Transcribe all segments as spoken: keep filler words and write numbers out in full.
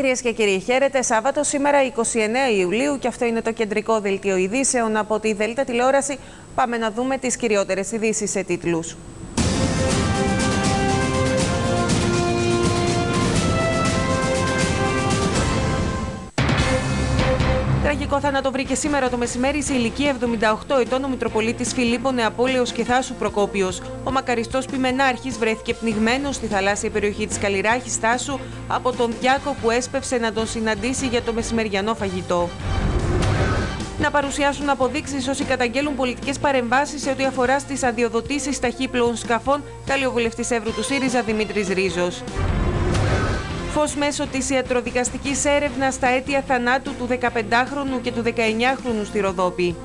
Κυρίες και κύριοι, χαίρετε. Σάββατο σήμερα εικοστή ενάτη Ιουλίου και αυτό είναι το κεντρικό δελτίο ειδήσεων από τη Δέλτα Τηλεόραση. Πάμε να δούμε τις κυριότερες ειδήσεις σε τίτλους. Τραγικό θάνατο βρήκε σήμερα το μεσημέρι σε ηλικία εβδομήντα οκτώ ετών ο Μητροπολίτης Φιλίππων Νεαπόλεως και Θάσου Προκόπιος. Ο μακαριστός Πιμενάρχης βρέθηκε πνιγμένος στη θαλάσσια περιοχή της Καλλιράχης Θάσου από τον Διάκο που έσπευσε να τον συναντήσει για το μεσημεριανό φαγητό. Να παρουσιάσουν αποδείξεις όσοι καταγγέλουν πολιτικές παρεμβάσεις σε ό,τι αφορά στις αδειοδοτήσεις ταχύπλοων σκαφών, καλεί ο βουλευτής Εύρου του ΣΥΡΙΖΑ Δημήτρης Ρίζος. Φως μέσω της ιατροδικαστικής έρευνας στα αίτια θανάτου του δεκαπεντάχρονου και του δεκαεννιάχρονου στη Ροδόπη.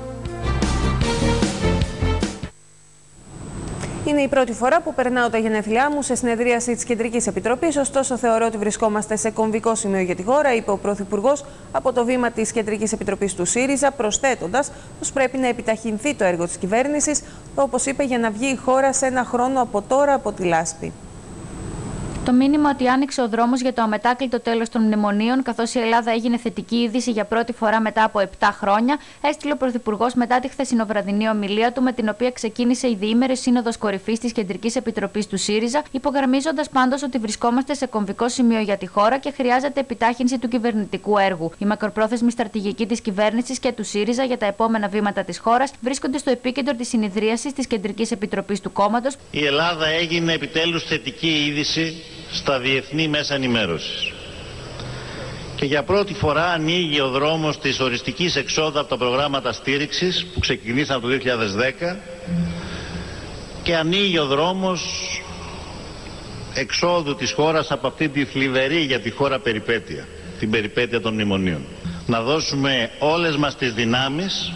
Είναι η πρώτη φορά που περνάω τα γενέθλιά μου σε συνεδρίαση της Κεντρικής Επιτροπής, ωστόσο θεωρώ ότι βρισκόμαστε σε κομβικό σημείο για τη χώρα, είπε ο Πρωθυπουργός από το βήμα της Κεντρικής Επιτροπής του ΣΥΡΙΖΑ, προσθέτοντας πως πρέπει να επιταχυνθεί το έργο της κυβέρνησης, όπως είπε, για να βγει η χώρα σε ένα χρόνο από τώρα από τη λάσπη. Το μήνυμα ότι άνοιξε ο δρόμος για το αμετάκλητο τέλος των μνημονίων, καθώς η Ελλάδα έγινε θετική είδηση για πρώτη φορά μετά από επτά χρόνια, έστειλε ο Πρωθυπουργός μετά τη χθεσινοβραδινή ομιλία του, με την οποία ξεκίνησε η διήμερη Σύνοδος Κορυφής της Κεντρικής Επιτροπής του ΣΥΡΙΖΑ, υπογραμμίζοντας πάντως ότι βρισκόμαστε σε κομβικό σημείο για τη χώρα και χρειάζεται επιτάχυνση του κυβερνητικού έργου. Η μακροπρόθεσμη στρατηγική της κυβέρνησης και του ΣΥΡΙΖΑ για τα επόμενα βήματα της χώρας βρίσκονται στο επίκεντρο της συνεδρίασης της Κεντρικής Επιτροπής του κόμματος. Η Ελλάδα έγινε επιτέλους θετική είδηση στα διεθνή μέσα ενημέρωσης. Και για πρώτη φορά ανοίγει ο δρόμος της οριστικής εξόδου από τα προγράμματα στήριξης που ξεκινήσαν από το δύο χιλιάδες δέκα και ανοίγει ο δρόμος εξόδου της χώρας από αυτή τη θλιβερή για τη χώρα περιπέτεια, την περιπέτεια των μνημονίων. Να δώσουμε όλες μας τις δυνάμεις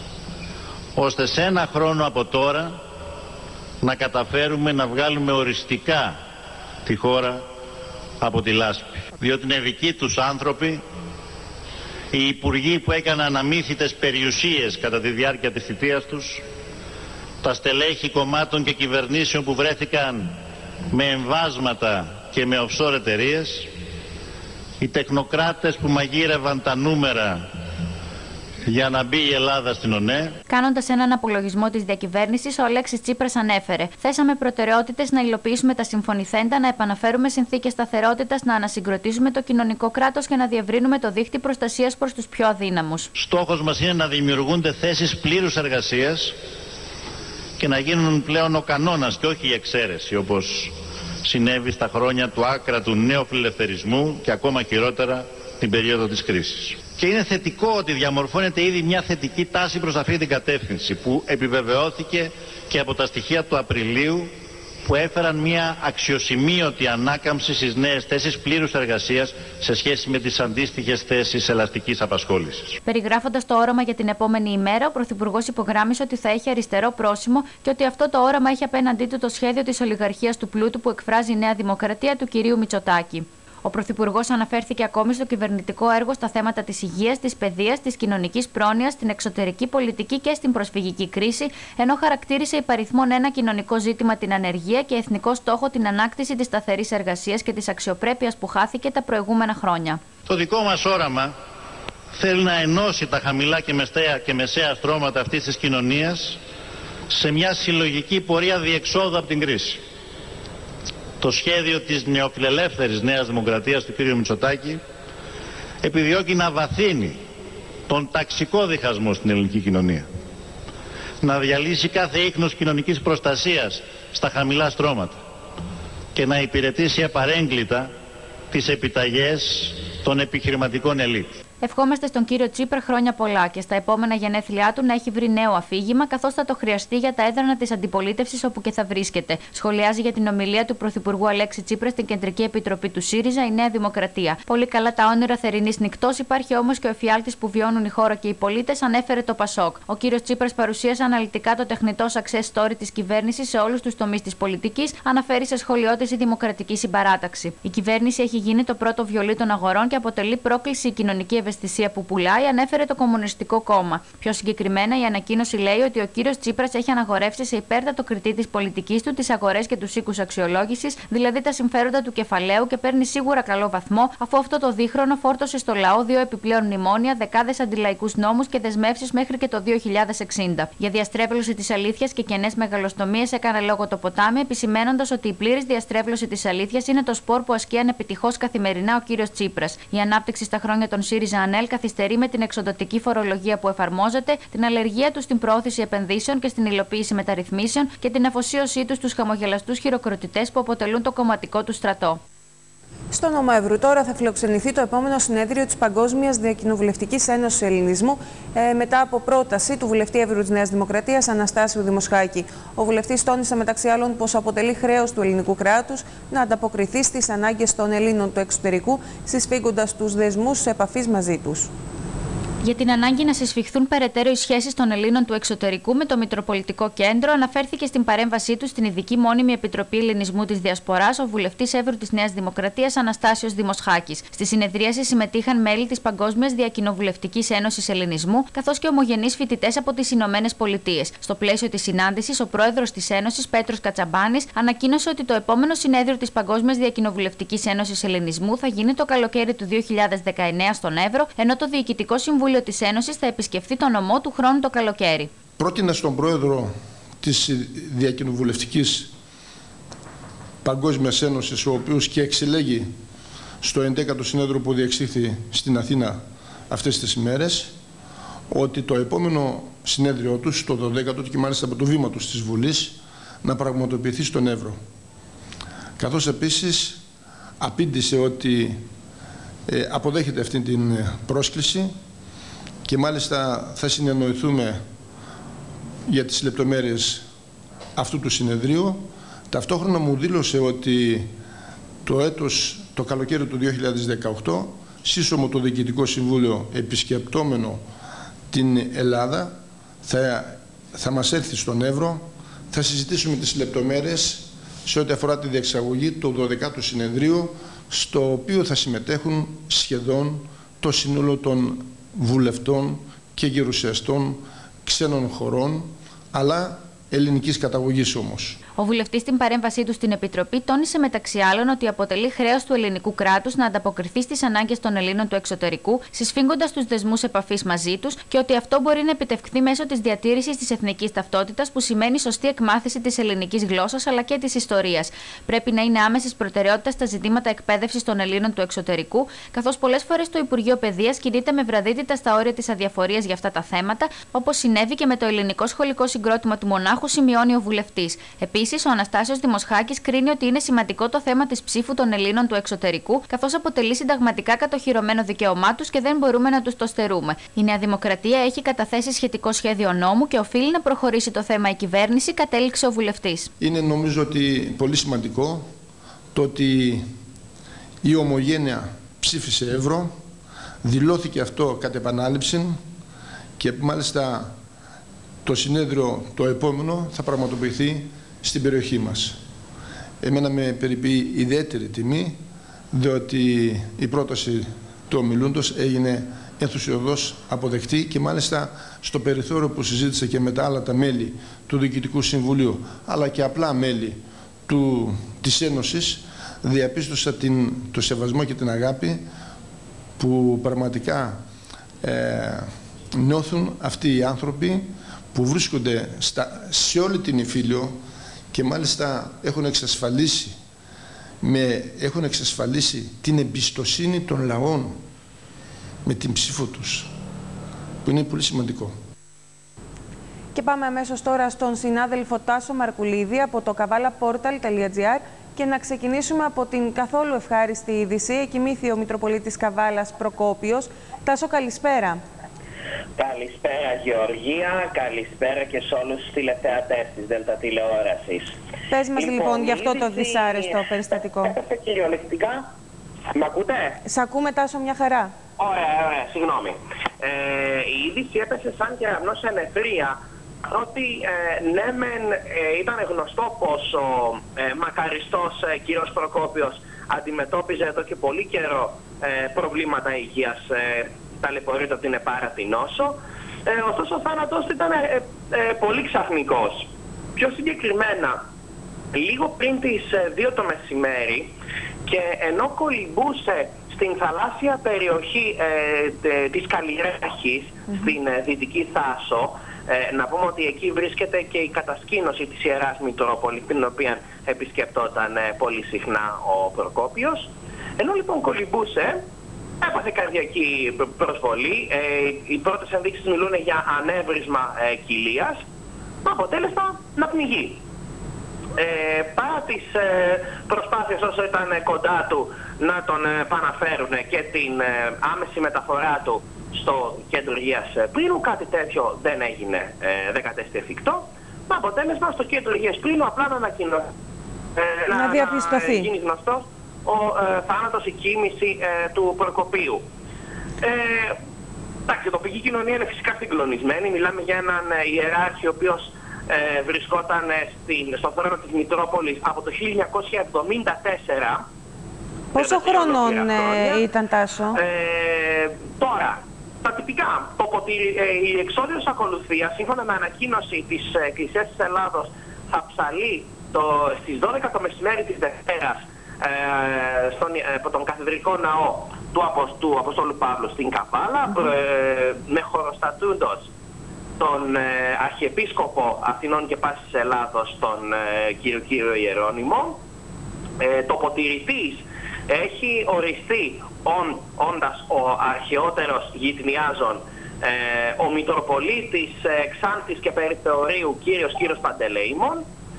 ώστε σε ένα χρόνο από τώρα να καταφέρουμε να βγάλουμε οριστικά τη χώρα από τη λάσπη. Διότι είναι δικοί τους άνθρωποι, οι υπουργοί που έκαναν αμύθιτες περιουσίες κατά τη διάρκεια της θητείας τους, τα στελέχη κομμάτων και κυβερνήσεων που βρέθηκαν με εμβάσματα και με offshore εταιρείες, οι τεχνοκράτες που μαγείρευαν τα νούμερα για να μπει η Ελλάδα στην ΟΝΕ. Κάνοντας έναν απολογισμό της διακυβέρνησης, ο Αλέξης Τσίπρας ανέφερε: θέσαμε προτεραιότητες να υλοποιήσουμε τα συμφωνηθέντα, να επαναφέρουμε συνθήκες σταθερότητας, να ανασυγκροτήσουμε το κοινωνικό κράτος και να διευρύνουμε το δίχτυ προστασίας προς τους πιο αδύναμους. Στόχος μας είναι να δημιουργούνται θέσεις πλήρους εργασίας και να γίνουν πλέον ο κανόνας και όχι η εξαίρεση, όπως συνέβη στα χρόνια του άκρατου νεοφιλελευθερισμού και ακόμα χειρότερα την περίοδο της κρίσης. Και είναι θετικό ότι διαμορφώνεται ήδη μια θετική τάση προς αυτή την κατεύθυνση που επιβεβαιώθηκε και από τα στοιχεία του Απριλίου που έφεραν μια αξιοσημείωτη ανάκαμψη στις νέες θέσεις πλήρους εργασίας σε σχέση με τις αντίστοιχες θέσεις ελαστικής απασχόλησης. Περιγράφοντας το όραμα για την επόμενη ημέρα, ο Πρωθυπουργός υπογράμμισε ότι θα έχει αριστερό πρόσημο και ότι αυτό το όραμα έχει απέναντί του το σχέδιο της ολιγαρχίας του πλούτου που εκφράζει η Νέα Δημοκρατία του κυρίου Μητσοτάκη. Ο Πρωθυπουργός αναφέρθηκε ακόμη στο κυβερνητικό έργο στα θέματα της υγείας, της παιδείας, της κοινωνικής πρόνοιας, στην εξωτερική πολιτική και στην προσφυγική κρίση, ενώ χαρακτήρισε υπαριθμόν ένα κοινωνικό ζήτημα την ανεργία και εθνικό στόχο την ανάκτηση της σταθερής εργασίας και της αξιοπρέπειας που χάθηκε τα προηγούμενα χρόνια. Το δικό μας όραμα θέλει να ενώσει τα χαμηλά και μεσαία, και μεσαία στρώματα αυτής της κοινωνίας σε μια συλλογική πορεία διεξόδου από την κρίση. Το σχέδιο της νεοφιλελεύθερης Νέας Δημοκρατίας του κ. Μητσοτάκη επιδιώκει να βαθύνει τον ταξικό διχασμό στην ελληνική κοινωνία, να διαλύσει κάθε ίχνος κοινωνικής προστασίας στα χαμηλά στρώματα και να υπηρετήσει απαρέγκλιτα τις επιταγές των επιχειρηματικών ελίτ. Ευχόμαστε στον κύριο Τσίπρα χρόνια πολλά και στα επόμενα γενέθλιά του να έχει βρει νέο αφήγημα, καθώς θα το χρειαστεί για τα έδρανα της αντιπολίτευσης όπου και θα βρίσκεται. Σχολιάζει για την ομιλία του Πρωθυπουργού Αλέξη Τσίπρα στην Κεντρική Επιτροπή του ΣΥΡΙΖΑ η Νέα Δημοκρατία. Πολύ καλά τα όνειρα θερινής νυχτός, υπάρχει όμως και ο εφιάλτης που βιώνουν η χώρα και οι πολίτες, ανέφερε το ΠΑΣΟΚ. Ο κύριος Τσίπρας παρουσίασε αναλυτικά το τεχνητό success story της κυβέρνησης σε όλους τους τομείς της πολιτικής, αναφέρει σε σχολιώτες η Δημοκρατική Συμπαράταξη. Η κυβέρνηση έχει γίνει το πρώτο βιολί των αγορών και αποτελεί πρόκληση η κοινωνική ευαισθησία ευαισθησία που πουλάει, ανέφερε το Κομμουνιστικό Κόμμα. Πιο συγκεκριμένα, η ανακοίνωση λέει ότι ο κύριος Τσίπρας έχει αναγορεύσει σε υπέρτατο κριτή της πολιτικής του τις αγορές και τους οίκους αξιολόγησης, δηλαδή τα συμφέροντα του κεφαλαίου, και παίρνει σίγουρα καλό βαθμό, αφού αυτό το δίχρονο φόρτωσε στο λαό δύο επιπλέον μνημόνια, δεκάδες αντιλαϊκούς νόμους και δεσμεύσεις μέχρι και το δύο χιλιάδες εξήντα. Για διαστρέβλωση της αλήθειας και κενές μεγαλοστομίες έκανε λόγο το ποτάμι, επισημένοντας ότι η πλήρης διαστρέβλωση της αλήθειας είναι το σπορ που ασκεί ανεπιτυχώς καθημερινά ο κύριος Τσίπρας. Η ανάπτυξη στα χρόνια των ΣΥΡΙΖΑ-ΑΝΕΛ καθυστερεί με την εξοδοτική φορολογία που εφαρμόζεται, την αλλεργία του στην προώθηση επενδύσεων και στην υλοποίηση μεταρρυθμίσεων και την αφοσίωσή του στους χαμογελαστούς χειροκροτητές που αποτελούν το κομματικό του στρατό. Στο Νομοεύρου τώρα θα φιλοξενηθεί το επόμενο συνέδριο της Παγκόσμιας Διακοινοβουλευτικής Ένωσης Ελληνισμού ε, μετά από πρόταση του βουλευτή Εύρου της Νέας Δημοκρατίας Αναστάσιου Δημοσχάκη. Ο βουλευτής τόνισε μεταξύ άλλων πως αποτελεί χρέος του ελληνικού κράτους να ανταποκριθεί στις ανάγκες των Ελλήνων του εξωτερικού, συσφίγγοντας τους δεσμούς επαφής μαζί τους. Για την ανάγκη να συσφιχθούν περαιτέρω οι σχέσεις των Ελλήνων του εξωτερικού με το Μητροπολιτικό Κέντρο, αναφέρθηκε στην παρέμβασή του στην Ειδική Μόνιμη Επιτροπή Ελληνισμού της Διασποράς ο βουλευτής Εύρου της Νέας Δημοκρατίας Αναστάσιος Δημοσχάκης. Στη συνεδρίαση συμμετείχαν μέλη της Παγκόσμιας Διακοινοβουλευτικής Ένωσης Ελληνισμού, καθώς και ομογενείς φοιτητές από τις Ηνωμένες Πολιτείες. Στο πλαίσιο της συνάντησης, ο πρόεδρος της Ένωσης, Πέτρος Κατσαμπάνης, ανακοίνωσε ότι το επόμενο συνέδριο της Παγκόσμιας Διακοινοβουλευτικής Ένωσης Ελληνισμού θα γίνει το καλοκαίρι του δύο χιλιάδες δεκαεννέα στον Εύρο, ενώ το Διοικητικό Συμβούλιο της Ένωσης θα επισκεφθεί το νομό του χρόνου το καλοκαίρι. Πρότεινα στον πρόεδρο της Διακοινοβουλευτικής Παγκόσμιας Ένωσης, ο οποίος και εξελέγει στο ενδέκατο συνέδριο που διεξήχθη στην Αθήνα αυτές τις ημέρες, ότι το επόμενο συνέδριο του, το δωδέκατο και μάλιστα από το βήμα του της Βουλής, να πραγματοποιηθεί στον Εύρο. Καθώς επίσης απήντησε ότι ε, αποδέχεται αυτή την πρόσκληση και μάλιστα θα συνεννοηθούμε για τις λεπτομέρειες αυτού του συνεδρίου. Ταυτόχρονα μου δήλωσε ότι το έτος, το καλοκαίρι του δύο χιλιάδες δεκαοκτώ, σύσσωμο το Διοικητικό Συμβούλιο επισκεπτόμενο την Ελλάδα, θα, θα μας έρθει στον Εύρο, θα συζητήσουμε τις λεπτομέρειες σε ό,τι αφορά τη διεξαγωγή του δωδεκάτου συνεδρίου, στο οποίο θα συμμετέχουν σχεδόν το σύνολο των βουλευτών και γερουσιαστών ξένων χωρών, αλλά ελληνικής καταγωγής όμως. Ο βουλευτής στην παρέμβασή του στην Επιτροπή τόνισε μεταξύ άλλων ότι αποτελεί χρέος του ελληνικού κράτους να ανταποκριθεί στις ανάγκες των Ελλήνων του εξωτερικού, συσφίγγοντας τους δεσμούς επαφής μαζί τους, και ότι αυτό μπορεί να επιτευχθεί μέσω της διατήρησης της εθνικής ταυτότητας, που σημαίνει σωστή εκμάθηση της ελληνικής γλώσσας αλλά και της ιστορίας. Πρέπει να είναι άμεσης προτεραιότητας στα ζητήματα εκπαίδευσης των Ελλήνων του εξωτερικού, καθώς πολλές φορές το Υπουργείο Παιδείας κινείται με βραδύτητα στα όρια της αδιαφορίας για αυτά τα θέματα, όπως συνέβη και με το ελληνικό σχολικό συγκρότημα του Μονάχου, σημειώνει ο βουλευτής. Επίσης, ο Αναστάσιος Δημοσχάκης κρίνει ότι είναι σημαντικό το θέμα της ψήφου των Ελλήνων του εξωτερικού, καθώς αποτελεί συνταγματικά κατοχυρωμένο δικαίωμά τους και δεν μπορούμε να τους το στερούμε. Η Νέα Δημοκρατία έχει καταθέσει σχετικό σχέδιο νόμου και οφείλει να προχωρήσει το θέμα η κυβέρνηση, κατέληξε ο βουλευτής. Είναι νομίζω ότι πολύ σημαντικό το ότι η ομογένεια ψήφισε Εύρο, δηλώθηκε αυτό κατ' επανάληψη και μάλιστα το συνέδριο το επόμενο θα πραγματοποιηθεί στην περιοχή μας. Εμένα με περιποιεί ιδιαίτερη τιμή, διότι η πρόταση του ομιλούντος έγινε ενθουσιωδώς αποδεκτή και μάλιστα στο περιθώριο που συζήτησα και με τα άλλα τα μέλη του Διοικητικού Συμβουλίου, αλλά και απλά μέλη του, της Ένωσης, διαπίστωσα την, το σεβασμό και την αγάπη που πραγματικά ε, νιώθουν αυτοί οι άνθρωποι που βρίσκονται στα, σε όλη την Ιφίλιο και μάλιστα έχουν εξασφαλίσει, με, έχουν εξασφαλίσει την εμπιστοσύνη των λαών με την ψήφο τους, που είναι πολύ σημαντικό. Και πάμε αμέσως τώρα στον συνάδελφο Τάσο Μαρκουλίδη από το καβάλα πόρταλ τελεία τζι άρ και να ξεκινήσουμε από την καθόλου ευχάριστη είδηση. Εκοιμήθη ο Μητροπολίτης Καβάλας Προκόπιος. Τάσο, καλησπέρα. Καλησπέρα Γεωργία, καλησπέρα και σε όλους τους τηλεθεατές της Δέλτα Τηλεόρασης. Πες μας λοιπόν, λοιπόν για αυτό το δυσάρεστο περιστατικό. Έπεσε κυριολεκτικά. Μ' ακούτε? Σ' ακούμε, Τάσο, μια χαρά. Ωραία, ωραία, συγγνώμη. Ε, η είδηση έπεσε σαν κεραυνό σε νεφρία, ότι ε, ναι μεν ε, ήταν γνωστό πως ο ε, μακαριστός ε, κύριος Προκόπιος αντιμετώπιζε εδώ και πολύ καιρό ε, προβλήματα υγείας. Ε, ταλαιπωρείται από την επάρατη νόσο. Ε, ωστόσο ο θάνατός ήταν ε, ε, πολύ ξαφνικός. Πιο συγκεκριμένα, λίγο πριν τις δύο το μεσημέρι και ενώ κολυμπούσε στην θαλάσσια περιοχή ε, της Καλλιράχης, mm-hmm. στην ε, Δυτική Θάσο, ε, να πούμε ότι εκεί βρίσκεται και η κατασκήνωση της Ιεράς Μητρόπολης, την οποία επισκεπτόταν ε, πολύ συχνά ο Προκόπιος. Ενώ λοιπόν κολυμπούσε, έπαθε καρδιακή προσβολή. Ε, οι πρώτες ενδείξεις μιλούν για ανέβρισμα ε, κοιλίας, με αποτέλεσμα να πνιγεί. Ε, παρά τις ε, προσπάθειες όσο ήταν κοντά του να τον ε, παναφέρουν και την ε, άμεση μεταφορά του στο κέντρο υγείας Πύρου, κάτι τέτοιο δεν έγινε, ε, δεν κατέστη εφικτό. Με αποτέλεσμα στο κέντρο υγείας Πύρου απλά να ανακοινωθεί, ε, να, να διαπιστωθεί. Να γίνει γνωστός ο ε, θάνατος, η κοίμηση ε, του Προκοπίου. Ε, εντάξει, η τοπική κοινωνία είναι φυσικά συγκλονισμένη. Μιλάμε για έναν ε, ιεράρχη ο οποίος ε, βρισκόταν ε, στην, στον θρόνο της Μητρόπολης από το χίλια εννιακόσια εβδομήντα τέσσερα. Πόσο χρονών ε, ήταν, Τάσο? Ε, τώρα, τα τυπικά, το ποτήρι, ε, η εξόδιος ακολουθία, σύμφωνα με ανακοίνωση της Εκκλησίας της Ελλάδος, θα ψαλεί το, στις δώδεκα το μεσημέρι της Δευτέρας ε, στον ε, τον καθεδρικό ναό του, Απο, του Αποστόλου Παύλου στην Καβάλα, mm-hmm. ε, με χωροστατούντος τον ε, Αρχιεπίσκοπο Αθηνών και Πάσης Ελλάδος, τον ε, κύριο κύριο Ιερώνυμο. Ε, το ποτηρητής έχει οριστεί όν, όντας ο αρχαιότερος γειτνιάζων, ε, ο Μητροπολίτης ε, Ξάνθης και Περιθεωρίου κύριος κύριος Παντελεήμων.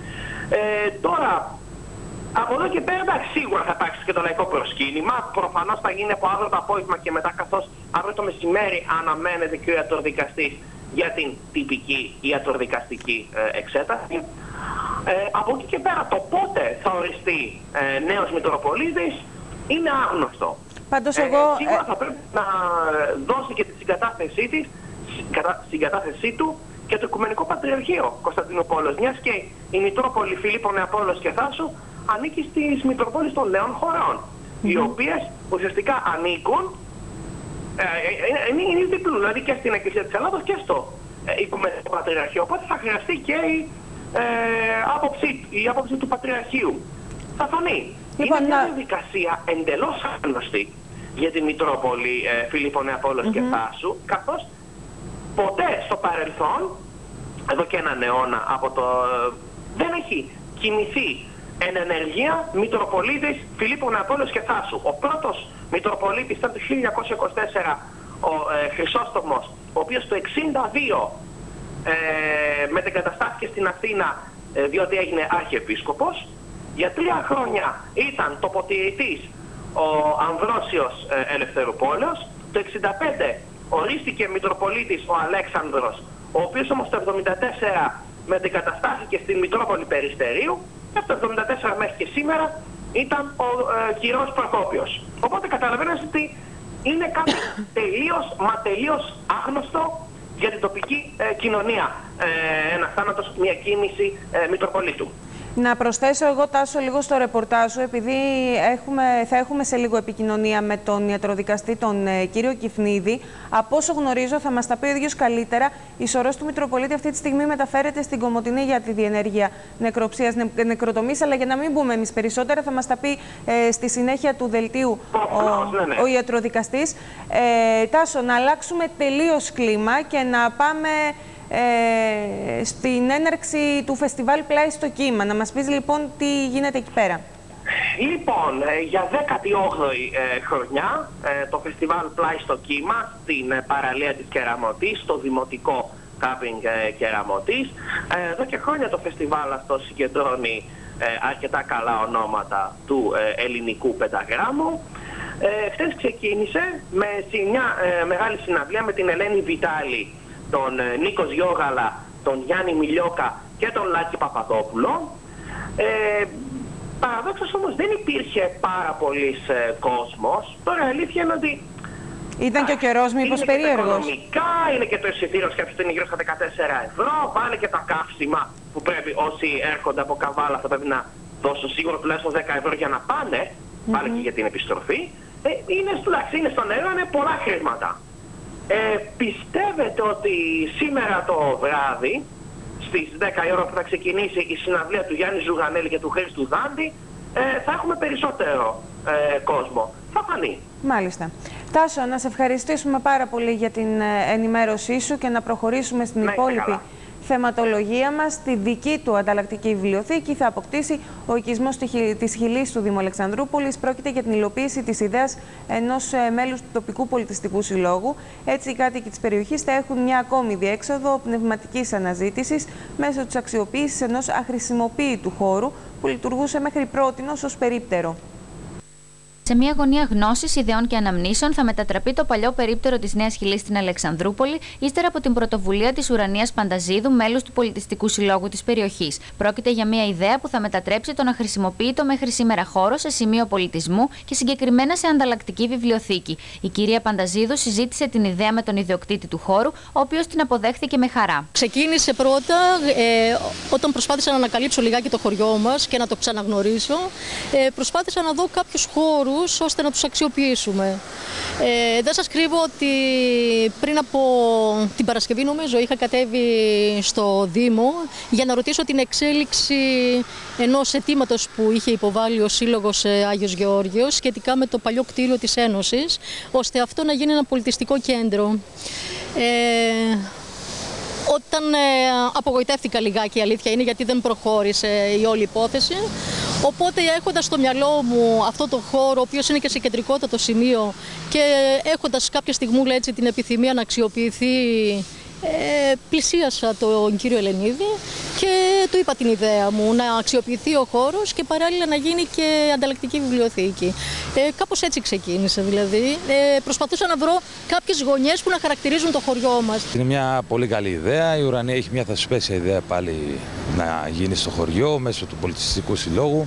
Ε, τώρα, από εδώ και πέρα, εντάξει, σίγουρα θα υπάρξει και το λαϊκό προσκύνημα. Προφανώς θα γίνει από αύριο το απόγευμα και μετά, καθώς αύριο το μεσημέρι αναμένεται και ο ιατροδικαστής για την τυπική ιατροδικαστική ε, εξέταση. Ε, από εκεί και πέρα το πότε θα οριστεί ε, νέος Μητροπολίτης είναι άγνωστο. Πάντως ε, εγώ... Σίγουρα θα πρέπει να δώσει και τη συγκατάθεσή, της, συγκατάθεσή του και το Οικουμενικό Πατριαρχείο Κωνσταντινούπολης, μιας και η Μητρόπολη Φιλίππων Νεαπόλεως και Θάσου ανήκει στις Μητροπόλεις των Νέων Χωρών, mm-hmm. οι οποίες ουσιαστικά ανήκουν, ε, είναι, είναι διπλού, δηλαδή και στην Εκκλησία της Ελλάδος και στο ε, Οικουμενικό Πατριαρχείο, οπότε θα χρειαστεί και η, ε, άποψη, η άποψη του Πατριαρχείου. Θα φανεί. Λοιπόν, είναι μια διαδικασία εντελώς άγνωστη για τη Μητρόπολη ε, Φιλίππων Νεαπόλεως mm-hmm. και Θάσου, καθώς ποτέ στο παρελθόν, εδώ και έναν αιώνα από το, δεν έχει κινηθεί εν ενεργεία Μητροπολίτης Φιλίππων Νεαπόλεως και Θάσου. Ο πρώτος Μητροπολίτης ήταν το χίλια εννιακόσια είκοσι τέσσερα ο ε, Χρυσόστομος, ο οποίος το εξήντα δύο ε, μετεγκαταστάθηκε στην Αθήνα ε, διότι έγινε Αρχιεπίσκοπος. Για τρία χρόνια ήταν τοποτηρητής ο Αμβρόσιος ε, Ελευθερουπόλεως. Το εξήντα πέντε ορίστηκε Μητροπολίτης ο Αλέξανδρος, ο οποίος όμως το εβδομήντα τέσσερα μετεγκαταστάθηκε στην Μητρόπολη Περιστερίου και από το εβδομήντα τέσσερα μέχρι και σήμερα ήταν ο ε, κυρός Προκόπιος. Οπότε καταλαβαίνετε ότι είναι κάτι τελείως, μα τελείως άγνωστο για την τοπική ε, κοινωνία. Ε, ένα θάνατος, μια κίνηση ε, Μητροπολίτου. Να προσθέσω εγώ, Τάσο, λίγο στο ρεπορτάζ σου, επειδή έχουμε, θα έχουμε σε λίγο επικοινωνία με τον ιατροδικαστή, τον ε, κύριο Κυφνίδη. Από όσο γνωρίζω, θα μας τα πει ο ίδιος καλύτερα. Η σωρός του Μητροπολίτη αυτή τη στιγμή μεταφέρεται στην Κομοτηνή για τη διενέργεια νεκροψίας, νε, νεκροτομής, αλλά για να μην μπούμε εμείς περισσότερα, θα μας τα πει ε, στη συνέχεια του δελτίου ο, ναι, ναι. ο ιατροδικαστής. Ε, Τάσο, να αλλάξουμε τελείως κλίμα και να πάμε... Ε, στην έναρξη του φεστιβάλ Πλάι στο Κύμα. Να μας πεις λοιπόν τι γίνεται εκεί πέρα. Λοιπόν, ε, για δέκατη όγδοη ε, χρονιά ε, το φεστιβάλ Πλάι στο Κύμα στην ε, παραλία της Κεραμωτής, στο δημοτικό κάμπινγκ ε, Κεραμωτής. Ε, εδώ και χρόνια το φεστιβάλ αυτό συγκεντρώνει ε, αρκετά καλά ονόματα του ε, ελληνικού πενταγράμμου. Ε, χθες ξεκίνησε με μια ε, μεγάλη συναυλία με την Ελένη Βιτάλη, τον Νίκο Γιώγαλα, τον Γιάννη Μιλιόκα και τον Λάκη Παπαδόπουλο. Ε, παραδόξως όμως δεν υπήρχε πάρα πολύς ε, κόσμος. Τώρα η αλήθεια είναι ότι... Ήταν και ο καιρός μήπως περίεργος. Είναι και οικονομικά, είναι και το εισιτήριο σκέψου είναι γύρω στα δεκατέσσερα ευρώ. Πάνε και τα καύσιμα που πρέπει όσοι έρχονται από Καβάλα θα πρέπει να δώσουν σίγουρα τουλάχιστον δέκα ευρώ για να πάνε. Mm-hmm. Πάνε και για την επιστροφή. Ε, είναι, είναι στο νερό, είναι πολλά χρήματα. Ε, πιστεύετε ότι σήμερα το βράδυ, στις δέκα η ώρα που θα ξεκινήσει η συναυλία του Γιάννη Ζουγανέλη και του Χρήστου Δάντη, ε, θα έχουμε περισσότερο ε, κόσμο? Θα φανεί. Μάλιστα. Τάσο, να σε ευχαριστήσουμε πάρα πολύ για την ενημέρωσή σου και να προχωρήσουμε στην να υπόλοιπη καλά. θεματολογία μας. Τη δική του ανταλλακτική βιβλιοθήκη θα αποκτήσει ο οικισμός της Χιλής του Δήμου Αλεξανδρούπολης. Πρόκειται για την υλοποίηση της ιδέας ενός μέλους του τοπικού πολιτιστικού συλλόγου. Έτσι, οι κάτοικοι της περιοχής θα έχουν μια ακόμη διέξοδο πνευματικής αναζήτησης μέσω της αξιοποίησης ενός αχρησιμοποίητου χώρου που λειτουργούσε μέχρι πρότινος ως περίπτερο. Σε μια γωνία γνώσης, ιδεών και αναμνήσεων θα μετατραπεί το παλιό περίπτερο της Νέας Χιλής στην Αλεξανδρούπολη, ύστερα από την πρωτοβουλία της Ουρανίας Πανταζίδου, μέλους του Πολιτιστικού Συλλόγου της περιοχής. Πρόκειται για μια ιδέα που θα μετατρέψει τον αχρησιμοποιητό μέχρι σήμερα χώρο σε σημείο πολιτισμού και συγκεκριμένα σε ανταλλακτική βιβλιοθήκη. Η κυρία Πανταζίδου συζήτησε την ιδέα με τον ιδιοκτήτη του χώρου, ο οποίος την αποδέχθηκε με χαρά. Ξεκίνησε πρώτα ε, όταν προσπάθησα να ανακαλύψω λιγάκι το χωριό μας και να το ξαναγνωρίσω. Ε, προσπάθησα να δω κάποιους χώρους ώστε να τους αξιοποιήσουμε. Ε, δεν σας κρύβω ότι πριν από την Παρασκευή, νομίζω, είχα κατέβει στο Δήμο για να ρωτήσω την εξέλιξη ενός αιτήματος που είχε υποβάλει ο Σύλλογος Άγιος Γεώργιος σχετικά με το παλιό κτίριο της Ένωσης, ώστε αυτό να γίνει ένα πολιτιστικό κέντρο. Ε, Όταν ε, απογοητεύτηκα λιγάκι, η αλήθεια είναι, γιατί δεν προχώρησε η όλη υπόθεση. Οπότε, έχοντας στο μυαλό μου αυτό το χώρο, ο οποίος είναι και σε κεντρικότατο σημείο, και έχοντας κάποια στιγμούλα έτσι την επιθυμία να αξιοποιηθεί, ε, πλησίασα τον κύριο Ελενίδη και του είπα την ιδέα μου να αξιοποιηθεί ο χώρος και παράλληλα να γίνει και ανταλλακτική βιβλιοθήκη. Ε, κάπως έτσι ξεκίνησε δηλαδή. Ε, προσπαθούσα να βρω κάποιες γωνιές που να χαρακτηρίζουν το χωριό μας. Είναι μια πολύ καλή ιδέα. Η Ουρανία έχει μια θεσπέσια ιδέα πάλι να γίνει στο χωριό μέσω του Πολιτιστικού Συλλόγου.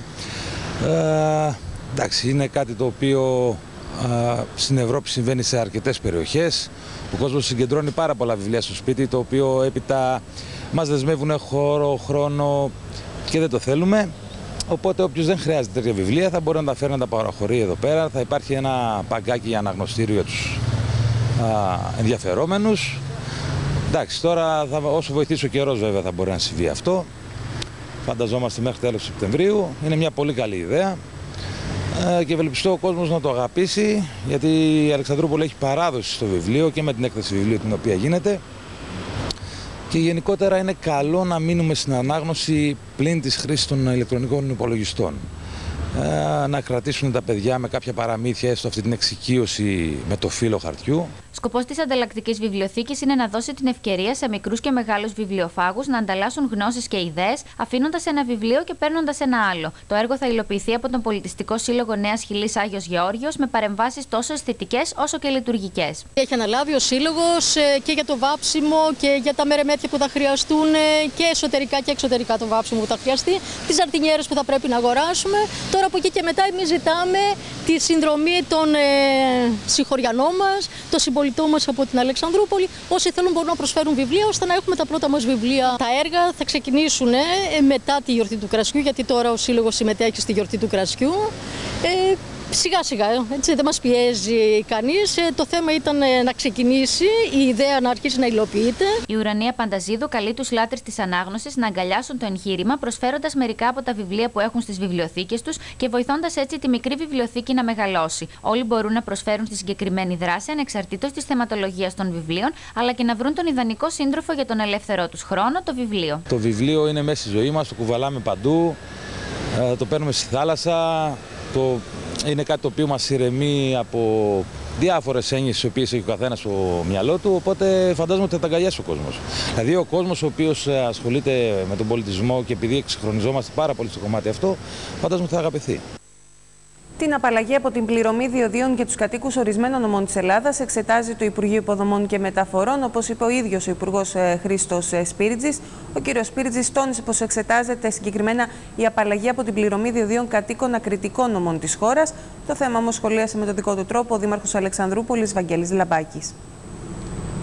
Ε, εντάξει, είναι κάτι το οποίο ε, στην Ευρώπη συμβαίνει σε αρκετές περιοχές. Ο κόσμος συγκεντρώνει πάρα πολλά βιβλία στο σπίτι, το οποίο έπειτα μας δεσμεύουν χώρο, χρόνο και δεν το θέλουμε. Οπότε όποιος δεν χρειάζεται τέτοια βιβλία θα μπορεί να τα φέρει να τα παραχωρεί εδώ πέρα. Θα υπάρχει ένα παγκάκι αναγνωστήριο για τους α, ενδιαφερόμενους. Εντάξει, τώρα θα, όσο βοηθήσει ο καιρός βέβαια θα μπορεί να συμβεί αυτό. Φανταζόμαστε μέχρι τέλος Σεπτεμβρίου. Είναι μια πολύ καλή ιδέα ε, και ευελπιστώ ο κόσμος να το αγαπήσει, γιατί η Αλεξανδρούπολη έχει παράδοση στο βιβλίο και με την έκθεση βιβλίου την οποία γίνεται. Και γενικότερα είναι καλό να μείνουμε στην ανάγνωση πλην της χρήσης των ηλεκτρονικών υπολογιστών. Ε, να κρατήσουν τα παιδιά με κάποια παραμύθια, έστω αυτή την εξοικείωση με το φύλλο χαρτιού. Σκοπός της ανταλλακτικής βιβλιοθήκης είναι να δώσει την ευκαιρία σε μικρούς και μεγάλους βιβλιοφάγους να ανταλλάσσουν γνώσεις και ιδέες, αφήνοντας ένα βιβλίο και παίρνοντας ένα άλλο. Το έργο θα υλοποιηθεί από τον Πολιτιστικό Σύλλογο Νέας Χιλής Άγιος Γεώργιος με παρεμβάσεις τόσο αισθητικές όσο και λειτουργικές. Έχει αναλάβει ο Σύλλογος και για το βάψιμο και για τα μερεμέτια που θα χρειαστούν και εσωτερικά και εξωτερικά το βάψιμο που θα χρειαστεί, τις ζαρτινιέρες που θα πρέπει να αγοράσουμε. Τώρα από εκεί και μετά εμείς ζητάμε τη συνδρομή των ε, συγχωριανών μας, των συμπολιτών μας από την Αλεξανδρούπολη. Όσοι θέλουν μπορούν να προσφέρουν βιβλία ώστε να έχουμε τα πρώτα μας βιβλία. Τα έργα θα ξεκινήσουν ε, μετά τη γιορτή του κρασιού, γιατί τώρα ο Σύλλογος συμμετέχει στη γιορτή του κρασιού. Ε, Σιγά σιγά, έτσι δεν μας πιέζει κανείς. Το θέμα ήταν να ξεκινήσει, η ιδέα να αρχίσει να υλοποιείται. Η Ουρανία Πανταζίδου καλεί τους λάτρεις της ανάγνωσης να αγκαλιάσουν το εγχείρημα, προσφέροντας μερικά από τα βιβλία που έχουν στις βιβλιοθήκες τους και βοηθώντας έτσι τη μικρή βιβλιοθήκη να μεγαλώσει. Όλοι μπορούν να προσφέρουν στη συγκεκριμένη δράση ανεξαρτήτως της θεματολογίας των βιβλίων, αλλά και να βρουν τον ιδανικό σύντροφο για τον ελεύθερό τους χρόνο, το βιβλίο. Το βιβλίο είναι μέσα στη ζωή μας, το κουβαλάμε παντού, το παίρνουμε στη θάλασσα. Το... Είναι κάτι το οποίο μας ηρεμεί από διάφορες έννοιες τις οποίες έχει ο καθένας στο μυαλό του, οπότε φαντάζομαι ότι θα τα αγκαλιάσει ο κόσμος. Δηλαδή ο κόσμος ο οποίος ασχολείται με τον πολιτισμό και επειδή εξυγχρονιζόμαστε πάρα πολύ στο κομμάτι αυτό, φαντάζομαι ότι θα αγαπηθεί. Την απαλλαγή από την πληρωμή διοδίων για τους κατοίκους ορισμένων νομών της Ελλάδας εξετάζει το Υπουργείο Υποδομών και Μεταφορών, όπως είπε ο ίδιος ο Υπουργός Χρήστος Σπίρτζης. Ο κ. Σπίρτζης τόνισε πως εξετάζεται συγκεκριμένα η απαλλαγή από την πληρωμή διοδίων κατοίκων ακριτικών νομών της χώρας. Το θέμα όμως σχολίασε με τον δικό του τρόπο ο Δήμαρχος Αλεξανδρούπολης Βαγγέλης Λαμπάκης.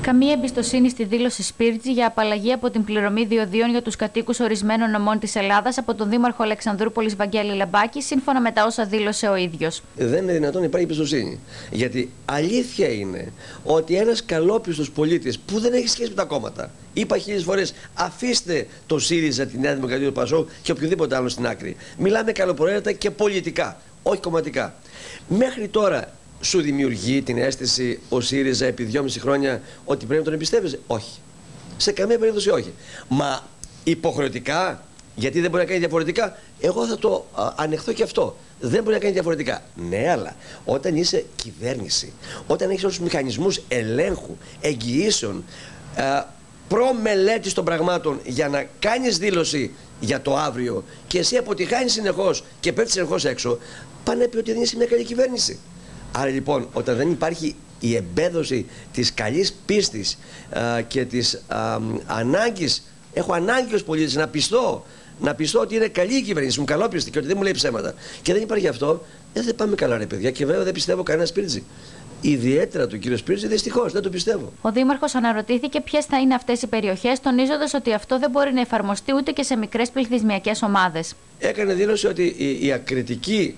Καμία εμπιστοσύνη στη δήλωση Σπίρτζη για απαλλαγή από την πληρωμή διοδίων για τους κατοίκους ορισμένων νομών της Ελλάδας από τον Δήμαρχο Αλεξανδρούπολης Βαγγέλη Λαμπάκη, σύμφωνα με τα όσα δήλωσε ο ίδιος. Δεν είναι δυνατόν να υπάρχει εμπιστοσύνη. Γιατί αλήθεια είναι ότι ένας καλόπιστος πολίτης που δεν έχει σχέση με τα κόμματα, είπα χίλιες φορές, αφήστε το ΣΥΡΙΖΑ, τη Νέα Δημοκρατία, του ΠΑΣΟΚ και οποιοδήποτε άλλο στην άκρη. Μιλάμε καλοπροαίρετα και πολιτικά, όχι κομματικά. Μέχρι τώρα. Σου δημιουργεί την αίσθηση ο ΣΥΡΙΖΑ επί δυόμιση χρόνια ότι πρέπει να τον εμπιστεύεσαι? Όχι. Σε καμία περίπτωση όχι. Μα υποχρεωτικά, γιατί δεν μπορεί να κάνει διαφορετικά, εγώ θα το α, ανεχθώ και αυτό. Δεν μπορεί να κάνει διαφορετικά. Ναι, αλλά όταν είσαι κυβέρνηση, όταν έχεις όλους τους μηχανισμούς ελέγχου, εγγυήσεων, α, προμελέτης των πραγμάτων για να κάνεις δήλωση για το αύριο και εσύ αποτυχάνεις συνεχώς και πέφτεις συνεχώς έξω, πάνε να πει ότι δεν είσαι μια καλή κυβέρνηση. Άρα λοιπόν, όταν δεν υπάρχει η εμπέδωση της καλής πίστης α, και της α, ανάγκης, έχω ανάγκη ως πολίτης να πιστώ, να πιστώ ότι είναι καλή η κυβέρνηση μου, καλόπιστη και ότι δεν μου λέει ψέματα, και δεν υπάρχει αυτό, ε, δεν πάμε καλά ρε παιδιά, και βέβαια δεν πιστεύω κανένα Σπίρτζη. Ιδιαίτερα του κύριο Σπίρτζη, δυστυχώς, δεν το πιστεύω. Ο Δήμαρχος αναρωτήθηκε ποιες θα είναι αυτές οι περιοχές, τονίζοντας ότι αυτό δεν μπορεί να εφαρμοστεί ούτε και σε μικρές πληθυσμιακές ομάδες. Έκανε δήλωση ότι η, η ακριτική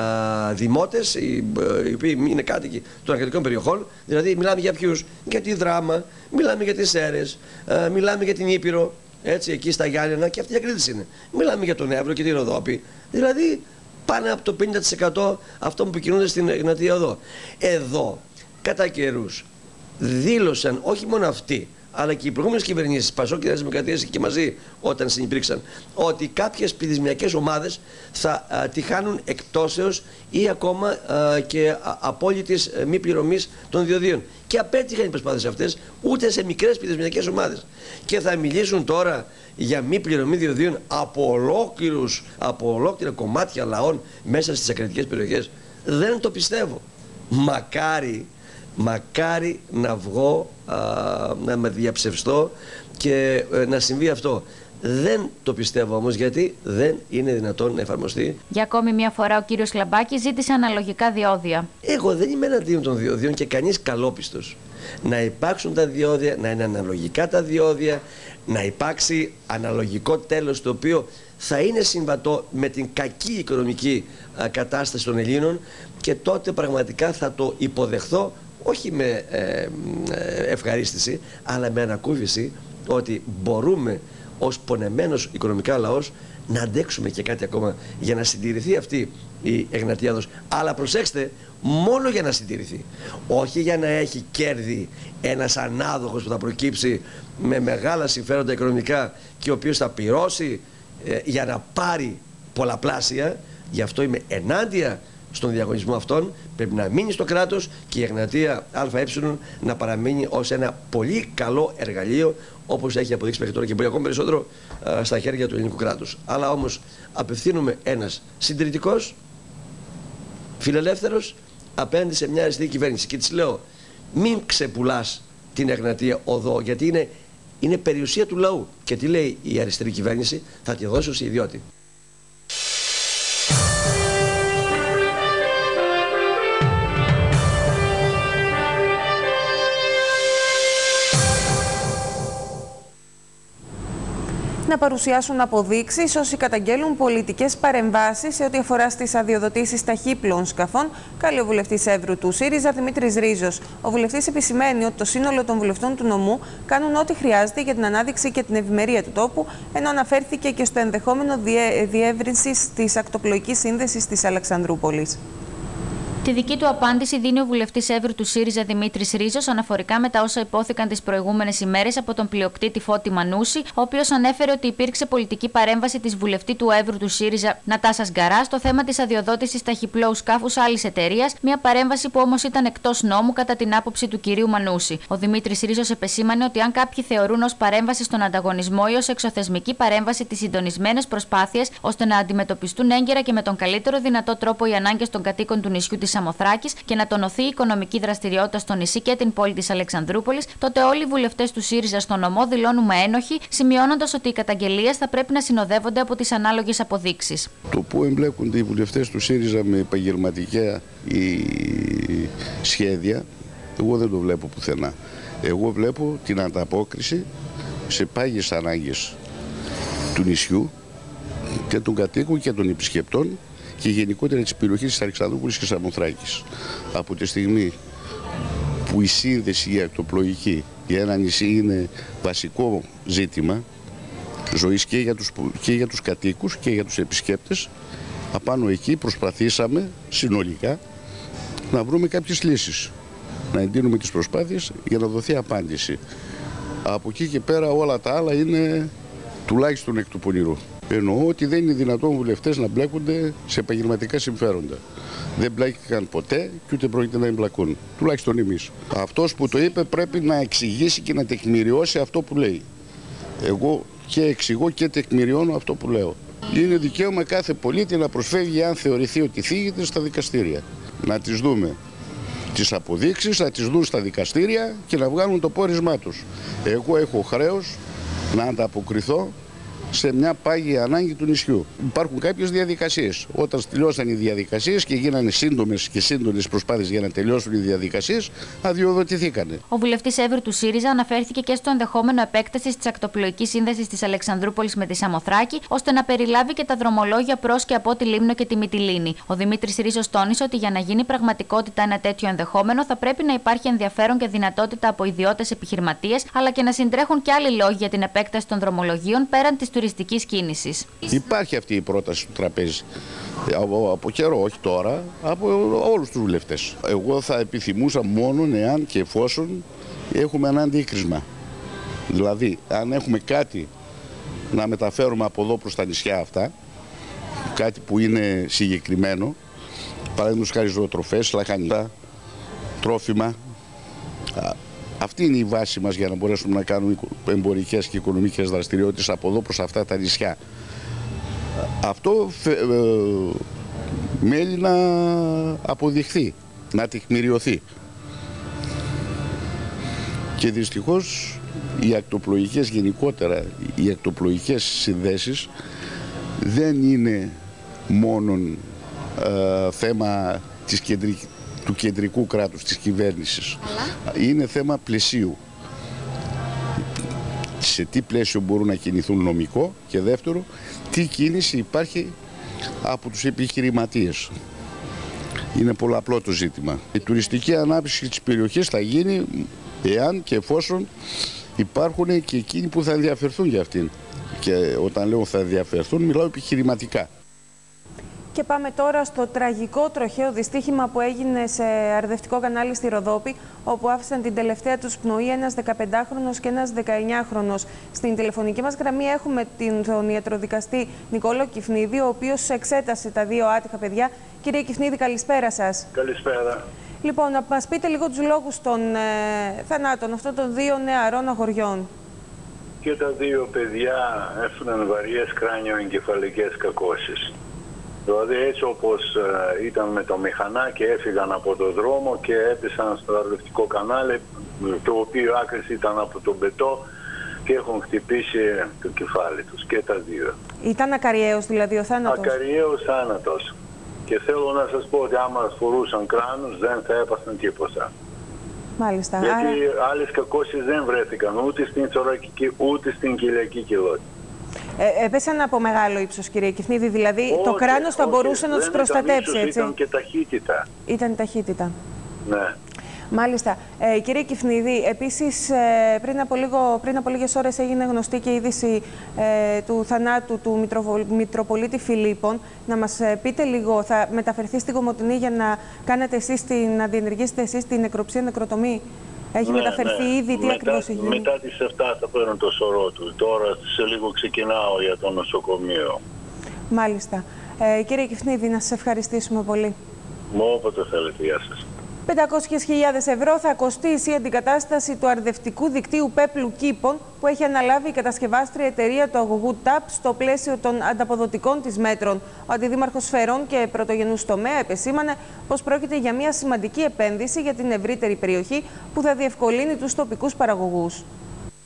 δημότες, οι, οι οποίοι είναι κάτοικοι των ακριτικών περιοχών, δηλαδή μιλάμε για ποιους? Για τη Δράμα, μιλάμε για τις Σέρρες, μιλάμε για την Ήπειρο, έτσι, εκεί στα Γιάννενα, και αυτοί οι ακρίτες είναι. Μιλάμε για τον Εύρο και τη Ροδόπη, δηλαδή πάνω από το πενήντα τοις εκατό αυτών που κινούνται στην Εγνατία Οδό. Εδώ, κατά καιρούς, δήλωσαν όχι μόνο αυτοί, αλλά και οι προηγούμενες κυβερνήσεις, ΠΑΣΟΚ και Νέα Δημοκρατία και μαζί όταν συνυπήρξαν, ότι κάποιες πληθυσμιακές ομάδες θα α, τη χάνουν εκτόσεως ή ακόμα α, και α, απόλυτης α, μη πληρωμής των διοδίων. Και απέτυχαν οι προσπάθειες αυτές ούτε σε μικρές πληθυσμιακές ομάδες. Και θα μιλήσουν τώρα για μη πληρωμή διοδίων από, ολόκληρους, από ολόκληρα κομμάτια λαών μέσα στις ακριτικές περιοχές. Δεν το πιστεύω. Μακάρι. Μακάρι να βγω, α, να με διαψευστώ και ε, να συμβεί αυτό. Δεν το πιστεύω όμως, γιατί δεν είναι δυνατόν να εφαρμοστεί. Για ακόμη μια φορά ο κύριος Λαμπάκης ζήτησε αναλογικά διόδια. Εγώ δεν είμαι εναντίον των διοδίων και κανείς καλόπιστος. Να υπάρξουν τα διόδια, να είναι αναλογικά τα διόδια, να υπάρξει αναλογικό τέλος το οποίο θα είναι συμβατό με την κακή οικονομική α, κατάσταση των Ελλήνων, και τότε πραγματικά θα το υποδεχθώ, όχι με ε, ευχαρίστηση, αλλά με ανακούφιση ότι μπορούμε ως πονεμένος οικονομικά λαός να αντέξουμε και κάτι ακόμα για να συντηρηθεί αυτή η Εγνατία Οδός. Αλλά προσέξτε, μόνο για να συντηρηθεί, όχι για να έχει κέρδη ένας ανάδοχος που θα προκύψει με μεγάλα συμφέροντα οικονομικά και ο οποίος θα πυρώσει ε, για να πάρει πολλαπλάσια. Γι' αυτό είμαι ενάντια στον διαγωνισμό αυτόν. Πρέπει να μείνει στο κράτος και η Εγνατία ΑΕ να παραμείνει ως ένα πολύ καλό εργαλείο, όπως έχει αποδείξει μέχρι τώρα και πολύ ακόμα περισσότερο α, στα χέρια του ελληνικού κράτους. Αλλά όμως απευθύνουμε ένας συντηρητικός, φιλελεύθερος, απέναντι σε μια αριστερή κυβέρνηση. Και της λέω, μην ξεπουλάς την Εγνατία Οδό, γιατί είναι, είναι περιουσία του λαού. Και τι λέει η αριστερή κυβέρνηση? Θα τη δώσει ως ιδιώτη. Να παρουσιάσουν αποδείξεις όσοι καταγγέλουν πολιτικές παρεμβάσεις σε ό,τι αφορά στις αδειοδοτήσεις ταχύπλων σκαφών, καλεί ο βουλευτής Εύρου του ΣΥΡΙΖΑ Δημήτρης Ρίζος. Ο βουλευτής επισημαίνει ότι το σύνολο των βουλευτών του νομού κάνουν ό,τι χρειάζεται για την ανάδειξη και την ευημερία του τόπου, ενώ αναφέρθηκε και στο ενδεχόμενο διε... διεύρυνσης της ακτοπλοϊκής σύνδεσης της Αλεξανδρούπολης. Τη δική του απάντηση δίνει ο βουλευτής Εύρου του ΣΥΡΙΖΑ Δημήτρης Ρίζος αναφορικά με τα όσα υπόθηκαν τις προηγούμενες ημέρες από τον πλειοκτήτη Φώτη Μανούση, ο οποίος ανέφερε ότι υπήρξε πολιτική παρέμβαση της βουλευτή του Εύρου του ΣΥΡΙΖΑ Νατάσας Γκαρά στο θέμα της αδειοδότησης ταχυπλώου σκάφους άλλης εταιρείας, μια παρέμβαση που όμως ήταν εκτός νόμου κατά την άποψη του κυρίου Μανούση. Ο Δημήτρης Ρίζος επεσήμανε ότι αν κάποιοι θεωρούν ως παρέμβαση στον ανταγωνισμό ή ως εξωθεσμική παρέμβαση τις συντονισμένες προσπάθειες ώστε να αντιμετωπιστούν έγκαιρα και με τον καλύτερο δυνατό τρόπο οι ανάγκες των κατοίκων του νησιού της Σαμοθράκης και να τονωθεί η οικονομική δραστηριότητα στο νησί και την πόλη της Αλεξανδρούπολης, τότε όλοι οι βουλευτές του ΣΥΡΙΖΑ στο νομό δηλώνουμε ένοχοι, σημειώνοντας ότι οι καταγγελίες θα πρέπει να συνοδεύονται από τις ανάλογες αποδείξεις. Το που εμπλέκονται οι βουλευτές του ΣΥΡΙΖΑ με επαγγελματικά ή σχέδια, εγώ δεν το βλέπω πουθενά. Εγώ βλέπω την ανταπόκριση σε πάγιες ανάγκες του νησιού και των κατοίκων και των επισκεπτών και γενικότερα της περιοχής της Αλεξανδρούπολης και Σαμοθράκης. Από τη στιγμή που η σύνδεση η ακτοπλοϊκή για ένα νησί είναι βασικό ζήτημα ζωής και για τους, και για τους κατοίκους και για τους επισκέπτες, απάνω εκεί προσπαθήσαμε συνολικά να βρούμε κάποιες λύσεις, να εντείνουμε τις προσπάθειες για να δοθεί απάντηση. Από εκεί και πέρα όλα τα άλλα είναι τουλάχιστον εκ του πονηρού. Εννοώ ότι δεν είναι δυνατόν βουλευτές να μπλέκονται σε επαγγελματικά συμφέροντα. Δεν μπλέκηκαν ποτέ και ούτε πρόκειται να εμπλακούν. Τουλάχιστον εμείς. Αυτός που το είπε πρέπει να εξηγήσει και να τεκμηριώσει αυτό που λέει. Εγώ και εξηγώ και τεκμηριώνω αυτό που λέω. Είναι δικαίωμα κάθε πολίτη να προσφεύγει αν θεωρηθεί ότι θίγεται στα δικαστήρια. Να τις δούμε τις αποδείξεις, να τις δουν στα δικαστήρια και να βγάλουν το πόρισμά τους. Εγώ έχω χρέος να ανταποκριθώ σε μια πάγια ανάγκη του νησιού. Υπάρχουν κάποιες διαδικασίες. Όταν τελειώσαν οι διαδικασίες και γίνανε σύντομες και σύντομες προσπάθειες για να τελειώσουν οι διαδικασίες, αδειοδοτηθήκανε. Ο βουλευτής Εύρου του ΣΥΡΙΖΑ αναφέρθηκε και στο ενδεχόμενο επέκτασης της ακτοπλοϊκής σύνδεσης της Αλεξανδρούπολης με τη Σαμοθράκη, ώστε να περιλάβει και τα δρομολόγια προς και από τη Λίμνο και τη Μυτιλήνη. Ο Δημήτρης Ρίζος τόνισε ότι για να γίνει πραγματικότητα ένα τέτοιο ενδεχόμενο, θα πρέπει να υπάρχει ενδιαφέρον και δυνατότητα από ιδιώτες επιχειρηματίες, αλλά και να συντρέχουν και άλλοι λόγοι για την επέκταση των δρομολογίων πέραν της τουριστικής κίνησης. Υπάρχει αυτή η πρόταση στο τραπέζι. Από, από καιρό, όχι τώρα, από όλους τους βουλευτές. Εγώ θα επιθυμούσα μόνο εάν και εφόσον έχουμε ένα αντίκρισμα. Δηλαδή, αν έχουμε κάτι να μεταφέρουμε από εδώ προς τα νησιά αυτά, κάτι που είναι συγκεκριμένο, παραδείγματος χάρη ζωοτροφές, λαχανικά, τρόφιμα. Αυτή είναι η βάση μας για να μπορέσουμε να κάνουμε εμπορικές και οικονομικές δραστηριότητες από εδώ προς αυτά τα νησιά. Αυτό ε, ε, μέλει να αποδειχθεί, να τεκμηριωθεί. Και δυστυχώς οι ακτοπλοϊκές γενικότερα, οι ακτοπλοϊκές συνδέσεις δεν είναι μόνον ε, θέμα της κεντρικής, του κεντρικού κράτους, της κυβέρνησης. Αλλά είναι θέμα πλαισίου. Σε τι πλαίσιο μπορούν να κινηθούν νομικό και δεύτερο, τι κίνηση υπάρχει από τους επιχειρηματίες. Είναι πολλαπλό το ζήτημα. Η τουριστική ανάπτυξη της περιοχής θα γίνει εάν και εφόσον υπάρχουν και εκείνοι που θα ενδιαφερθούν για αυτήν. Και όταν λέω θα ενδιαφερθούν, μιλάω επιχειρηματικά. Και πάμε τώρα στο τραγικό τροχαίο δυστύχημα που έγινε σε αρδευτικό κανάλι στη Ροδόπη, όπου άφησαν την τελευταία τους πνοή ένας δεκαπεντάχρονος και ένας δεκαεννιάχρονος. Στην τηλεφωνική μας γραμμή έχουμε τον ιατροδικαστή Νικόλο Κυφνίδη, ο οποίος εξέτασε τα δύο άτυχα παιδιά. Κύριε Κυφνίδη, καλησπέρα σας. Καλησπέρα. Λοιπόν, να μας πείτε λίγο τους λόγους των ε, θανάτων αυτών των δύο νεαρών αγοριών. Και τα δύο παιδιά έφεραν βαριές κράνιο-εγκεφαλικές κακώσεις. Δηλαδή έτσι όπως ε, ήταν με το μηχανάκι, έφυγαν από το δρόμο και έπεσαν στο αρδευτικό κανάλι, το οποίο άκρης ήταν από τον μπετό και έχουν χτυπήσει το κεφάλι τους και τα δύο. Ήταν ακαριαίος δηλαδή ο θάνατος? Ακαριαίος θάνατος. Και θέλω να σας πω ότι άμα φορούσαν κράνους δεν θα έπασαν τίποτα. Μάλιστα. Γιατί Άρα... άλλες κακώσεις δεν βρέθηκαν ούτε στην θωρακική ούτε στην κοιλιακή κοιλότητα. Ε, έπεσαν από μεγάλο ύψος, κύριε Κυφνίδη, δηλαδή όχι, το κράνος θα όχι, μπορούσε να τους προστατέψει, ύψος, έτσι. Ήταν και ταχύτητα. Ήταν η ταχύτητα. Ναι. Μάλιστα. Ε, κύριε Κυφνίδη, επίσης ε, πριν, από λίγο, πριν από λίγες ώρες έγινε γνωστή και η είδηση ε, του θανάτου του Μητροβο, Μητροπολίτη Φιλίππων. Να μας ε, πείτε λίγο, θα μεταφερθεί στην Κομοτηνή για να κάνετε εσείς, την, να διενεργήσετε εσείς την νεκροψία, νεκροτομή? Έχει ναι, μεταφερθεί ναι. ήδη, τι ακριβώς έχει γίνει? Μετά τις επτά θα παίρνουν το σωρό του. Τώρα σε λίγο ξεκινάω για το νοσοκομείο. Μάλιστα. Ε, κύριε Κυφνίδη, να σας ευχαριστήσουμε πολύ. Μου όποτε θέλετε, γεια σας. πεντακόσιες χιλιάδες ευρώ θα κοστίσει η αντικατάσταση του αρδευτικού δικτύου πέπλου κήπων που έχει αναλάβει η κατασκευάστρια εταιρεία του αγωγού ΤΑΠ στο πλαίσιο των ανταποδοτικών της μέτρων. Ο Αντιδήμαρχος Φερών και πρωτογενούς τομέα επεσήμανε πως πρόκειται για μια σημαντική επένδυση για την ευρύτερη περιοχή που θα διευκολύνει τους τοπικούς παραγωγούς.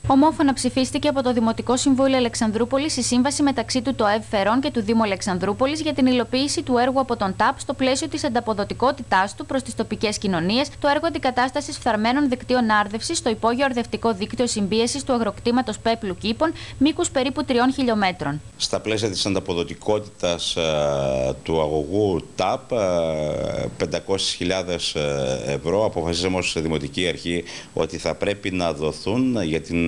Ομόφωνα ψηφίστηκε από το Δημοτικό Συμβούλιο Αλεξανδρούπολης η σύμβαση μεταξύ του ΤΟΕΒ Φερών και του Δήμου Αλεξανδρούπολης για την υλοποίηση του έργου από τον ΤΑΠ στο πλαίσιο της ανταποδοτικότητάς του προς τις τοπικές κοινωνίες, το έργο αντικατάστασης φθαρμένων δικτύων άρδευσης στο υπόγειο αρδευτικό δίκτυο συμπίεσης του αγροκτήματος Πέπλου Κήπων, μήκους περίπου τριών χιλιομέτρων. Στα πλαίσια της ανταποδοτικότητας uh, του αγωγού ΤΑΠ, uh, πεντακόσιες χιλιάδες ευρώ, αποφασίσαμε ως Δημοτική Αρχή ότι θα πρέπει να δοθούν για την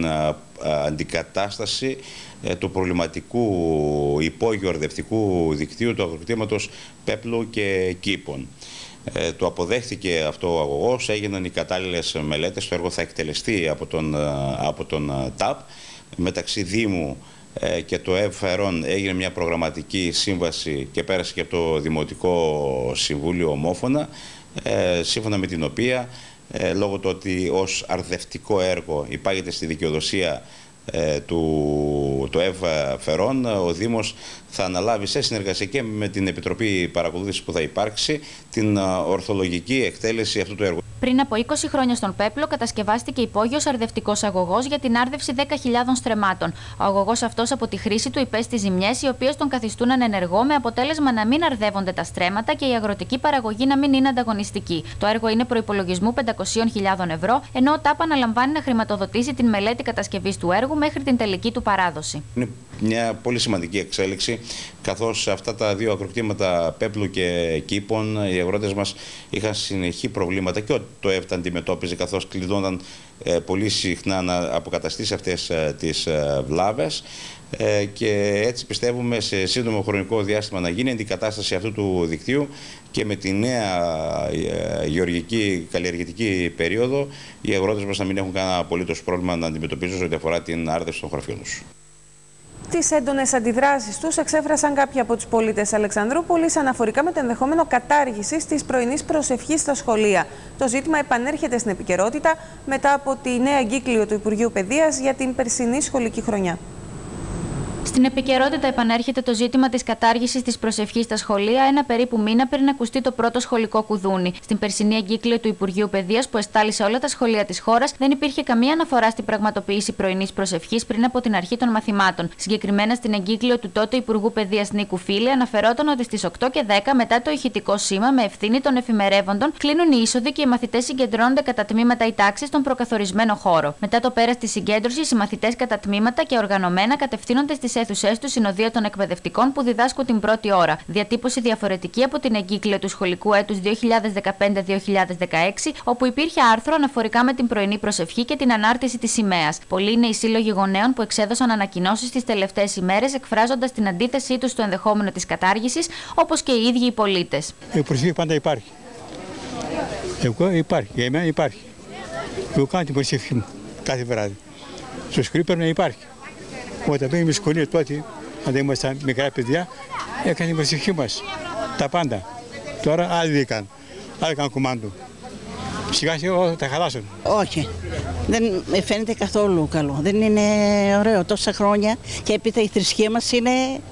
αντικατάσταση του προβληματικού υπόγειου αρδευτικού δικτύου του αγροκτήματος Πέπλου και Κήπων. Ε, το αποδέχθηκε αυτό ο αγωγός, έγιναν οι κατάλληλες μελέτες, το έργο θα εκτελεστεί από τον, από τον ΤΑΠ. Μεταξύ Δήμου ε, και το ΕΒ Φερών έγινε μια προγραμματική σύμβαση και πέρασε και από το Δημοτικό Συμβούλιο ομόφωνα, ε, σύμφωνα με την οποία Ε, λόγω του ότι ως αρδευτικό έργο υπάγεται στη δικαιοδοσία ε, του το ΕΒ Φερών, ο Δήμος θα αναλάβει σε συνεργασία και με την Επιτροπή Παρακολούθησης που θα υπάρξει την ορθολογική εκτέλεση αυτού του έργου. Πριν από είκοσι χρόνια στον Πέπλο κατασκευάστηκε υπόγειος αρδευτικός αγωγός για την άρδευση δέκα χιλιάδων στρεμμάτων. Ο αγωγός αυτός από τη χρήση του υπέστη ζημιές, οι οποίες τον καθιστούν ανενεργό, με αποτέλεσμα να μην αρδεύονται τα στρέμματα και η αγροτική παραγωγή να μην είναι ανταγωνιστική. Το έργο είναι προϋπολογισμού πεντακόσιες χιλιάδες ευρώ, ενώ ο ΤΑΠ αναλαμβάνει να χρηματοδοτήσει την μελέτη κατασκευής του έργου μέχρι την τελική του παράδοση. Είναι μια πολύ σημαντική εξέλιξη, καθώς αυτά τα δύο αγροκτήματα Πέπλου και Κήπων, οι αγρότες μας είχαν συνεχή προβλήματα και το ΕΒ τα αντιμετώπιζε, καθώς κλειδώνταν ε, πολύ συχνά να αποκαταστήσει αυτές ε, τις ε, βλάβες ε, και έτσι πιστεύουμε σε σύντομο χρονικό διάστημα να γίνει αντικατάσταση αυτού του δικτύου και με τη νέα ε, γεωργική καλλιεργητική περίοδο οι αγρότες μας να μην έχουν κανένα απολύτως πρόβλημα να αντιμετωπίζουν ό,τι αφορά την άρδευση των χωραφιών τους. Τις έντονες αντιδράσεις τους εξέφρασαν κάποιοι από τους πολίτες Αλεξανδρούπολης αναφορικά με το ενδεχόμενο κατάργησης της πρωινής προσευχής στα σχολεία. Το ζήτημα επανέρχεται στην επικαιρότητα μετά από τη νέα εγκύκλιο του Υπουργείου Παιδείας για την περσινή σχολική χρονιά. Στην επικαιρότητα επανέρχεται το ζήτημα της κατάργησης της προσευχής στα σχολεία, ένα περίπου μήνα πριν ακουστεί το πρώτο σχολικό κουδούνι. Στην περσινή εγκύκλιο του Υπουργείου Παιδείας, που εστάλησε όλα τα σχολεία της χώρας, δεν υπήρχε καμία αναφορά στην πραγματοποίηση πρωινής προσευχής πριν από την αρχή των μαθημάτων. Συγκεκριμένα στην εγκύκλιο του τότε Υπουργού Παιδείας Νίκου Φίλη αναφερόταν ότι στις οκτώ και δέκα, μετά το ηχητικό σήμα με ευθύνη των εφημερεύοντων, κλείνουν οι είσοδοι και οι μαθητές συγκεντρώνονται κατά τμήματα ή τάξεις στον προκαθορισμένο χώρο. Μετά το πέρας της συγκέντρωσης, οι μαθητές κατά τμήματα και οργανωμένα κατευθύνονται στις αίθουσές του συνοδεία των εκπαιδευτικών που διδάσκουν την πρώτη ώρα. Διατύπωση διαφορετική από την εγκύκλιο του σχολικού έτους δύο χιλιάδες δεκαπέντε δύο χιλιάδες δεκαέξι, όπου υπήρχε άρθρο αναφορικά με την πρωινή προσευχή και την ανάρτηση της σημαίας. Πολλοί είναι οι σύλλογοι γονέων που εξέδωσαν ανακοινώσεις τις τελευταίες ημέρες, εκφράζοντας την αντίθεσή τους στο ενδεχόμενο της κατάργησης, όπως και οι ίδιοι οι πολίτες. Η προσευχή πάντα υπάρχει. Εγώ υπάρχει, για εμένα υπάρχει. Εγώ κάνω την προσευχή μου κάθε βράδυ. Στο σχολείο πρέπει να υπάρχει. Όταν πήγαμε στη σχολεία τότε, όταν ήμασταν μικρά παιδιά, έκανε την προσευχή μας. Τα πάντα. Τώρα άλλοι δεν κάνουν. Άλλοι κάνουν κουμάντο. Σιγά σιγά τα χαλάσουν. Όχι. Δεν με φαίνεται καθόλου καλό. Δεν είναι ωραίο τόσα χρόνια και έπειτα η θρησκεία μας είναι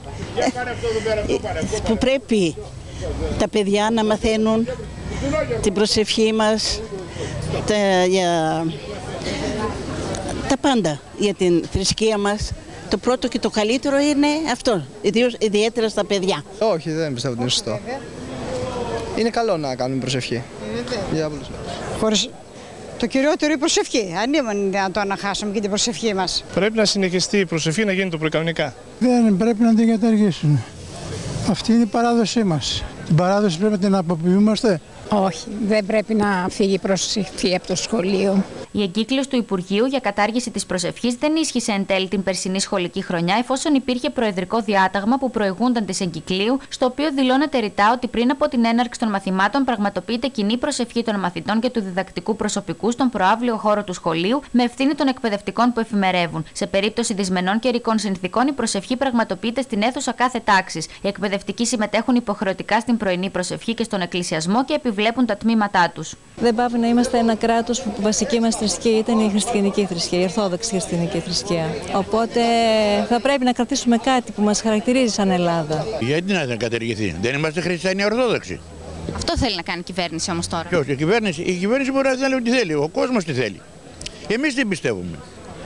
που πρέπει τα παιδιά να μαθαίνουν την προσευχή μας, τα, για, τα πάντα για την θρησκεία μας. Το πρώτο και το καλύτερο είναι αυτό, ιδιαίτερα στα παιδιά. Όχι, δεν πιστεύω ότι είναι σωστό. Είναι καλό να κάνουμε προσευχή. Για πολλούς Χωρίς... Το κυριότερο η προσευχή. Αν είναι δυνατόν να χάσουμε και την προσευχή μας. Πρέπει να συνεχιστεί η προσευχή, να γίνει το προκανονικά. Δεν πρέπει να την καταργήσουν. Αυτή είναι η παράδοσή μας. Την παράδοση πρέπει να την αποποιούμαστε. Όχι, δεν πρέπει να φύγει η προσευχή από το σχολείο. Η εγκύκλιος του Υπουργείου για κατάργηση της προσευχής δεν ίσχυσε εν τέλει την περσινή σχολική χρονιά, εφόσον υπήρχε προεδρικό διάταγμα που προηγούνταν της εγκυκλίου, στο οποίο δηλώνεται ρητά ότι πριν από την έναρξη των μαθημάτων πραγματοποιείται κοινή προσευχή των μαθητών και του διδακτικού προσωπικού στον προαύλιο χώρο του σχολείου, με ευθύνη των εκπαιδευτικών που εφημερεύουν. Σε περίπτωση δυσμενών καιρικών συνθηκών, η προσευχή πραγματοποιείται στην αίθουσα κάθε τάξης. Οι εκπαιδευτικοί συμμετέχουν υποχρεωτικά στην πρωινή προσευχή και στον εκκλησιασμό και επιβλέπουν τα τμήματά τους. Δεν πάει να είμαστε ένα κράτος που βασική μας θρησκεία ήταν η χριστιανική θρησκεία, η ορθόδοξη χριστιανική θρησκεία. Οπότε θα πρέπει να κρατήσουμε κάτι που μας χαρακτηρίζει σαν Ελλάδα. Γιατί να δεν καταργηθεί, δεν είμαστε χριστιανοί ορθόδοξοι. Αυτό θέλει να κάνει η κυβέρνηση όμως τώρα. Ποιος, η κυβέρνηση, η κυβέρνηση μπορεί να θέλει ό,τι θέλει, ο κόσμος τι θέλει. Εμείς τι πιστεύουμε.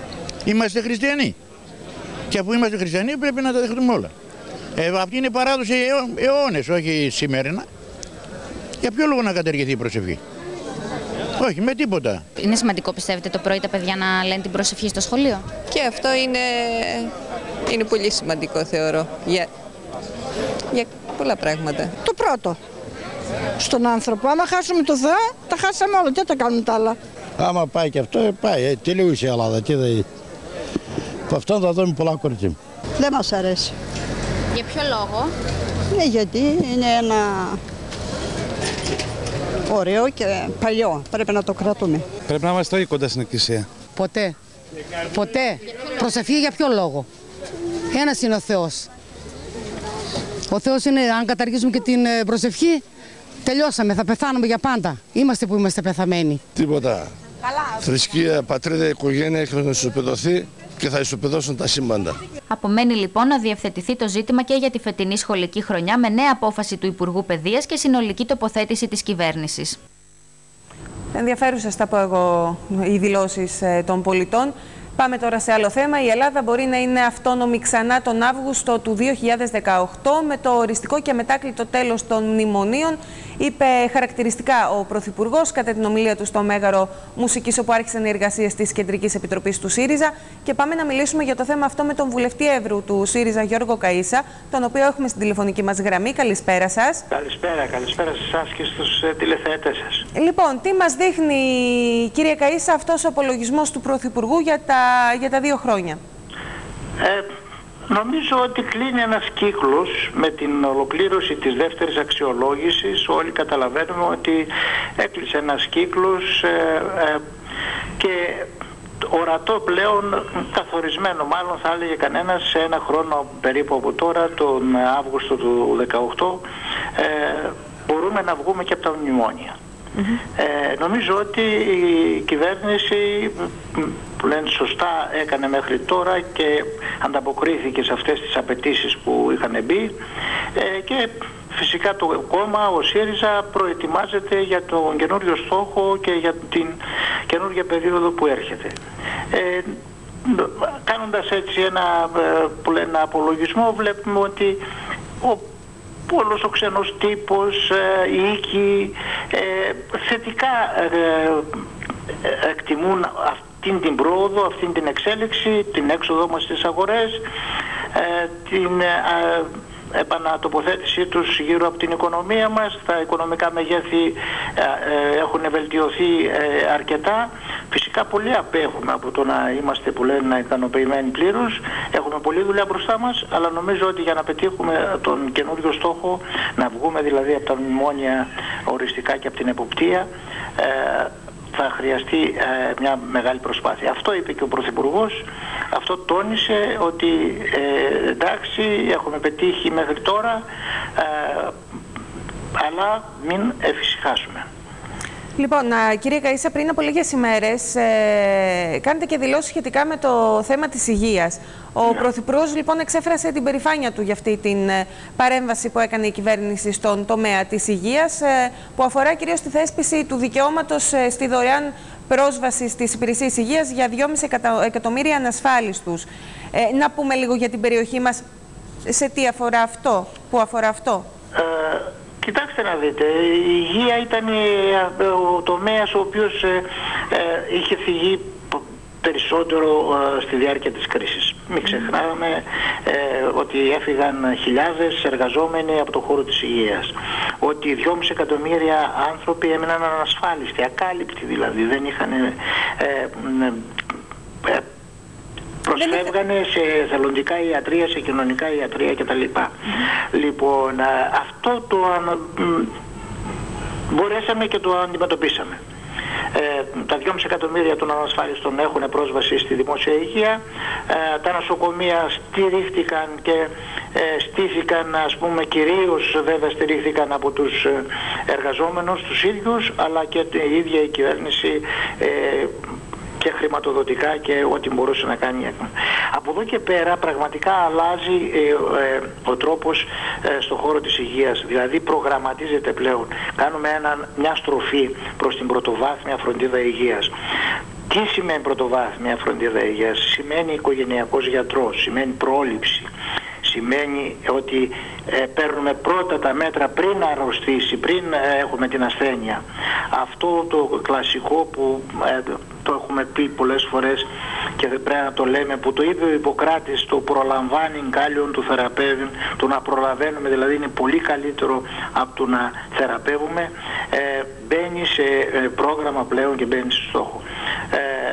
Είμαστε χριστιανοί. Και αφού είμαστε χριστιανοί πρέπει να τα δεχτούμε όλα. Ε, αυτή είναι παράδοση αιώνες, όχι σημερινά. Για ποιο λόγο να καταργηθεί η προσευχή? Όχι, με τίποτα. Είναι σημαντικό, πιστεύετε, το πρωί τα παιδιά να λένε την προσευχή στο σχολείο? Και αυτό είναι, είναι πολύ σημαντικό, θεωρώ, για, για πολλά πράγματα. Το πρώτο, στον άνθρωπο. Άμα χάσουμε το Θεό, τα χάσαμε όλα. Τι θα κάνουμε τα άλλα? Άμα πάει και αυτό, πάει. Τελείωσε η Ελλάδα. Τι θα... Από αυτόν θα δούμε πολλά κορίτσια. Δεν μας αρέσει. Για ποιο λόγο? Ναι, γιατί είναι ένα ωραίο και παλιό. Πρέπει να το κρατούμε. Πρέπει να είμαστε κοντά στην εκκλησία. Ποτέ. Ποτέ. Προσευχή για ποιο λόγο? Ένας είναι ο Θεός. Ο Θεός είναι, αν καταργήσουμε και την προσευχή, τελειώσαμε, θα πεθάνουμε για πάντα. Είμαστε που είμαστε πεθαμένοι. Τίποτα. Καλά. Θρησκεία, πατρίδα, οικογένεια έχουν ισοπεδωθεί και θα ισοπεδώσουν τα σύμπαντα. Απομένει λοιπόν να διευθετηθεί το ζήτημα και για τη φετινή σχολική χρονιά με νέα απόφαση του Υπουργού Παιδείας και συνολική τοποθέτηση της κυβέρνησης. Ενδιαφέρουσες, θα πω εγώ, οι δηλώσεις των πολιτών. Πάμε τώρα σε άλλο θέμα. Η Ελλάδα μπορεί να είναι αυτόνομη ξανά τον Αύγουστο του δύο χιλιάδες δεκαοκτώ με το οριστικό και αμετάκλητο τέλος των μνημονίων, είπε χαρακτηριστικά ο Πρωθυπουργός κατά την ομιλία του στο Μέγαρο Μουσικής, όπου άρχισαν οι εργασίες της Κεντρικής Επιτροπής του ΣΥΡΙΖΑ. Και πάμε να μιλήσουμε για το θέμα αυτό με τον βουλευτή Εύρου του ΣΥΡΙΖΑ, Γιώργο Καΐσα, τον οποίο έχουμε στην τηλεφωνική μας γραμμή. Καλησπέρα σας. Καλησπέρα, καλησπέρα σε εσάς και στους ε, τηλεθεατές σας. Λοιπόν, τι μας δείχνει, κύριε Καΐσα, αυτός ο απολογισμός του Πρωθυπουργού για τα, για τα δύο χρόνια? Ε, νομίζω ότι κλείνει ένας κύκλος με την ολοκλήρωση της δεύτερης αξιολόγησης. Όλοι καταλαβαίνουμε ότι έκλεισε ένας κύκλος ε, ε, και ορατό πλέον, καθορισμένο μάλλον θα έλεγε κανένας, σε ένα χρόνο περίπου από τώρα, τον Αύγουστο του δεκαοκτώ, ε, μπορούμε να βγούμε και από τα μνημόνια. Mm-hmm. Ε, νομίζω ότι η κυβέρνηση, που λένε σωστά, έκανε μέχρι τώρα και ανταποκρίθηκε σε αυτές τις απαιτήσεις που είχαν μπει, ε, και φυσικά το κόμμα, ο ΣΥΡΙΖΑ, προετοιμάζεται για τον καινούριο στόχο και για την καινούργια περίοδο που έρχεται. Ε, κάνοντας έτσι ένα, που λένε, απολογισμό, βλέπουμε ότι ο όλος ο ξένος τύπος, ε, οι οίκοι, ε, θετικά ε, ε, εκτιμούν αυτήν την πρόοδο, αυτήν την εξέλιξη, την έξοδό μας στις αγορές, ε, την ε, επανατοποθέτησή τους γύρω από την οικονομία μας. Τα οικονομικά μεγέθη ε, ε, έχουν βελτιωθεί ε, αρκετά. Φυσικά πολύ απέχουμε από το να είμαστε, που λένε, ικανοποιημένοι πλήρως. Έχουμε πολλή δουλειά μπροστά μας, αλλά νομίζω ότι για να πετύχουμε τον καινούριο στόχο, να βγούμε δηλαδή από τα μνημόνια οριστικά και από την εποπτεία, ε, θα χρειαστεί ε, μια μεγάλη προσπάθεια. Αυτό είπε και ο Πρωθυπουργός, αυτό τόνισε, ότι ε, εντάξει, έχουμε πετύχει μέχρι τώρα, ε, αλλά μην εφησυχάσουμε. Λοιπόν, κύριε Καΐσα, πριν από λίγες ημέρες ε, κάνετε και δηλώσεις σχετικά με το θέμα της υγείας. Ο yeah. Πρωθυπουργός λοιπόν εξέφρασε την περηφάνεια του για αυτή την ε, παρέμβαση που έκανε η κυβέρνηση στον τομέα της υγείας, ε, που αφορά κυρίως τη θέσπιση του δικαιώματος ε, στη δωρεάν πρόσβαση στις υπηρεσίες υγείας για δυόμισι εκατομμύρια ανασφάλιστους. Ε, να πούμε λίγο για την περιοχή μας, σε τι αφορά αυτό, που αφορά αυτό. Ε... Κοιτάξτε να δείτε, η υγεία ήταν ο τομέας ο οποίος ε, ε, είχε φυγεί περισσότερο ε, στη διάρκεια της κρίσης. Μην ξεχνάμε ε, ότι έφυγαν χιλιάδες εργαζόμενοι από το χώρο της υγείας. Ότι δυόμισι εκατομμύρια άνθρωποι έμειναν ανασφάλιστοι, ακάλυπτοι δηλαδή, δεν είχαν... Ε, ε, ε, προσφεύγανε σε θελοντικά ιατρία, σε κοινωνικά ιατρία κτλ. Mm-hmm. Λοιπόν, αυτό το μπορέσαμε και το αντιμετωπίσαμε. Ε, τα δυόμισι εκατομμύρια των ανασφάλιστων έχουν πρόσβαση στη δημόσια υγεία. Ε, τα νοσοκομεία στηρίχτηκαν και ε, στήθηκαν, ας πούμε, κυρίως βέβαια στηρίχθηκαν από τους εργαζόμενους τους ίδιους, αλλά και η ίδια η κυβέρνηση ε, και χρηματοδοτικά και ό,τι μπορούσε να κάνει. Από εδώ και πέρα πραγματικά αλλάζει ε, ε, ο τρόπος ε, στον χώρο της υγείας. Δηλαδή προγραμματίζεται πλέον. Κάνουμε ένα, μια στροφή προς την πρωτοβάθμια φροντίδα υγείας. Τι σημαίνει πρωτοβάθμια φροντίδα υγείας? Σημαίνει οικογενειακός γιατρός, σημαίνει πρόληψη, σημαίνει ότι ε, παίρνουμε πρώτα τα μέτρα πριν αρρωστήσει, πριν ε, έχουμε την ασθένεια. Αυτό το κλασικό που ε, το έχουμε πει πολλές φορές και δεν πρέπει να το λέμε, που το είπε ο Ιπποκράτης, το προλαμβάνει κάλλιον του θεραπεύει, το να προλαβαίνουμε δηλαδή είναι πολύ καλύτερο από το να θεραπεύουμε, ε, μπαίνει σε ε, πρόγραμμα πλέον και μπαίνει στο στόχο. Ε,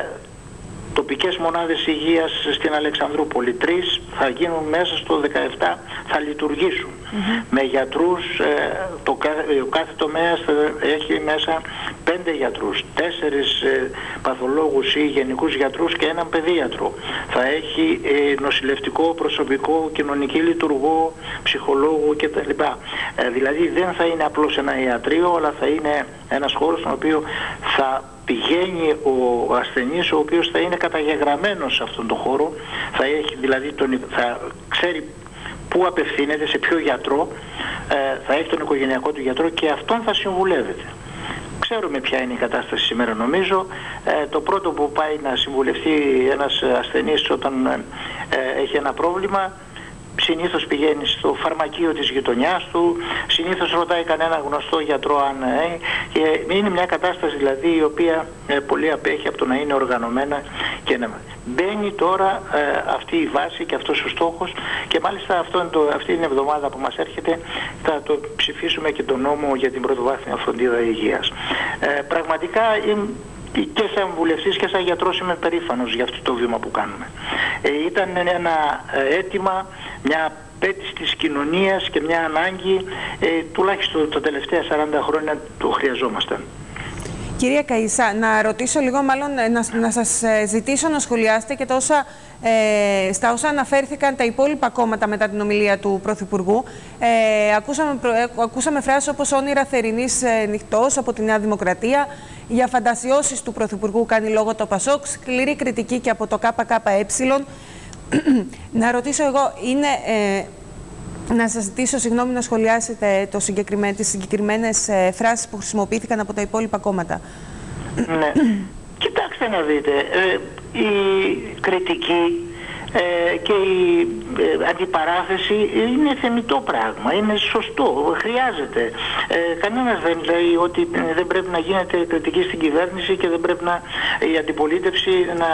τοπικές μονάδες υγείας στην Αλεξανδρούπολη, τρεις θα γίνουν μέσα στο δεκαεπτά, θα λειτουργήσουν. Mm-hmm. Με γιατρούς, ε, το, ο κάθε τομέας έχει μέσα πέντε γιατρούς, τέσσερις ε, παθολόγους ή γενικούς γιατρούς και έναν παιδίατρο. Θα έχει ε, νοσηλευτικό προσωπικό, κοινωνική λειτουργό, ψυχολόγο κτλ. Ε, δηλαδή δεν θα είναι απλώς ένα ιατρείο, αλλά θα είναι ένας χώρος στον οποίο θα πηγαίνει ο ασθενής, ο οποίος θα είναι καταγεγραμμένος σε αυτόν τον χώρο, θα έχει δηλαδή τον, θα ξέρει πού απευθύνεται, σε ποιο γιατρό, ε, θα έχει τον οικογενειακό του γιατρό και αυτόν θα συμβουλεύεται. Ξέρουμε ποια είναι η κατάσταση σήμερα νομίζω. Ε, το πρώτο που πάει να συμβουλευτεί ένας ασθενής όταν ε, έχει ένα πρόβλημα, συνήθως πηγαίνει στο φαρμακείο της γειτονιάς του, συνήθως ρωτάει κανένα γνωστό γιατρό αν ε, και είναι μια κατάσταση δηλαδή η οποία ε, πολύ απέχει από το να είναι οργανωμένα και να... Μπαίνει τώρα ε, αυτή η βάση και αυτός ο στόχος και μάλιστα αυτό το, αυτή την εβδομάδα που μας έρχεται θα το ψηφίσουμε και τον νόμο για την πρωτοβάθμια φροντίδα υγείας. Ε, πραγματικά είναι και σαν βουλευτής και σαν γιατρός είμαι περήφανος για αυτό το βήμα που κάνουμε. Ε, ήταν ένα αίτημα, μια απέτηση της κοινωνίας και μια ανάγκη, ε, τουλάχιστον τα τελευταία σαράντα χρόνια το χρειαζόμασταν. Κυρία Καΐσα, να ρωτήσω λίγο, μάλλον να, να σας ζητήσω να σχολιάσετε και τα όσα, ε, στα όσα αναφέρθηκαν τα υπόλοιπα κόμματα μετά την ομιλία του Πρωθυπουργού. Ε, ακούσαμε, ε, ακούσαμε φράσεις όπως όνειρα θερινής ε, νυχτός από τη Νέα Δημοκρατία, για φαντασιώσεις του Πρωθυπουργού κάνει λόγο το ΠΑΣΟΚ, σκληρή κριτική και από το ΚΚΕ. Να ρωτήσω εγώ, είναι... Ε, να σας ζητήσω συγγνώμη να σχολιάσετε το συγκεκριμένο, τις συγκεκριμένες ε, φράσεις που χρησιμοποιήθηκαν από τα υπόλοιπα κόμματα. Ναι. Κοιτάξτε να δείτε, ε, η κριτική ε, και η ε, αντιπαράθεση είναι θεμιτό πράγμα, είναι σωστό, χρειάζεται. Ε, κανένας δεν λέει ότι δεν πρέπει να γίνεται κριτική στην κυβέρνηση και δεν πρέπει να, η αντιπολίτευση να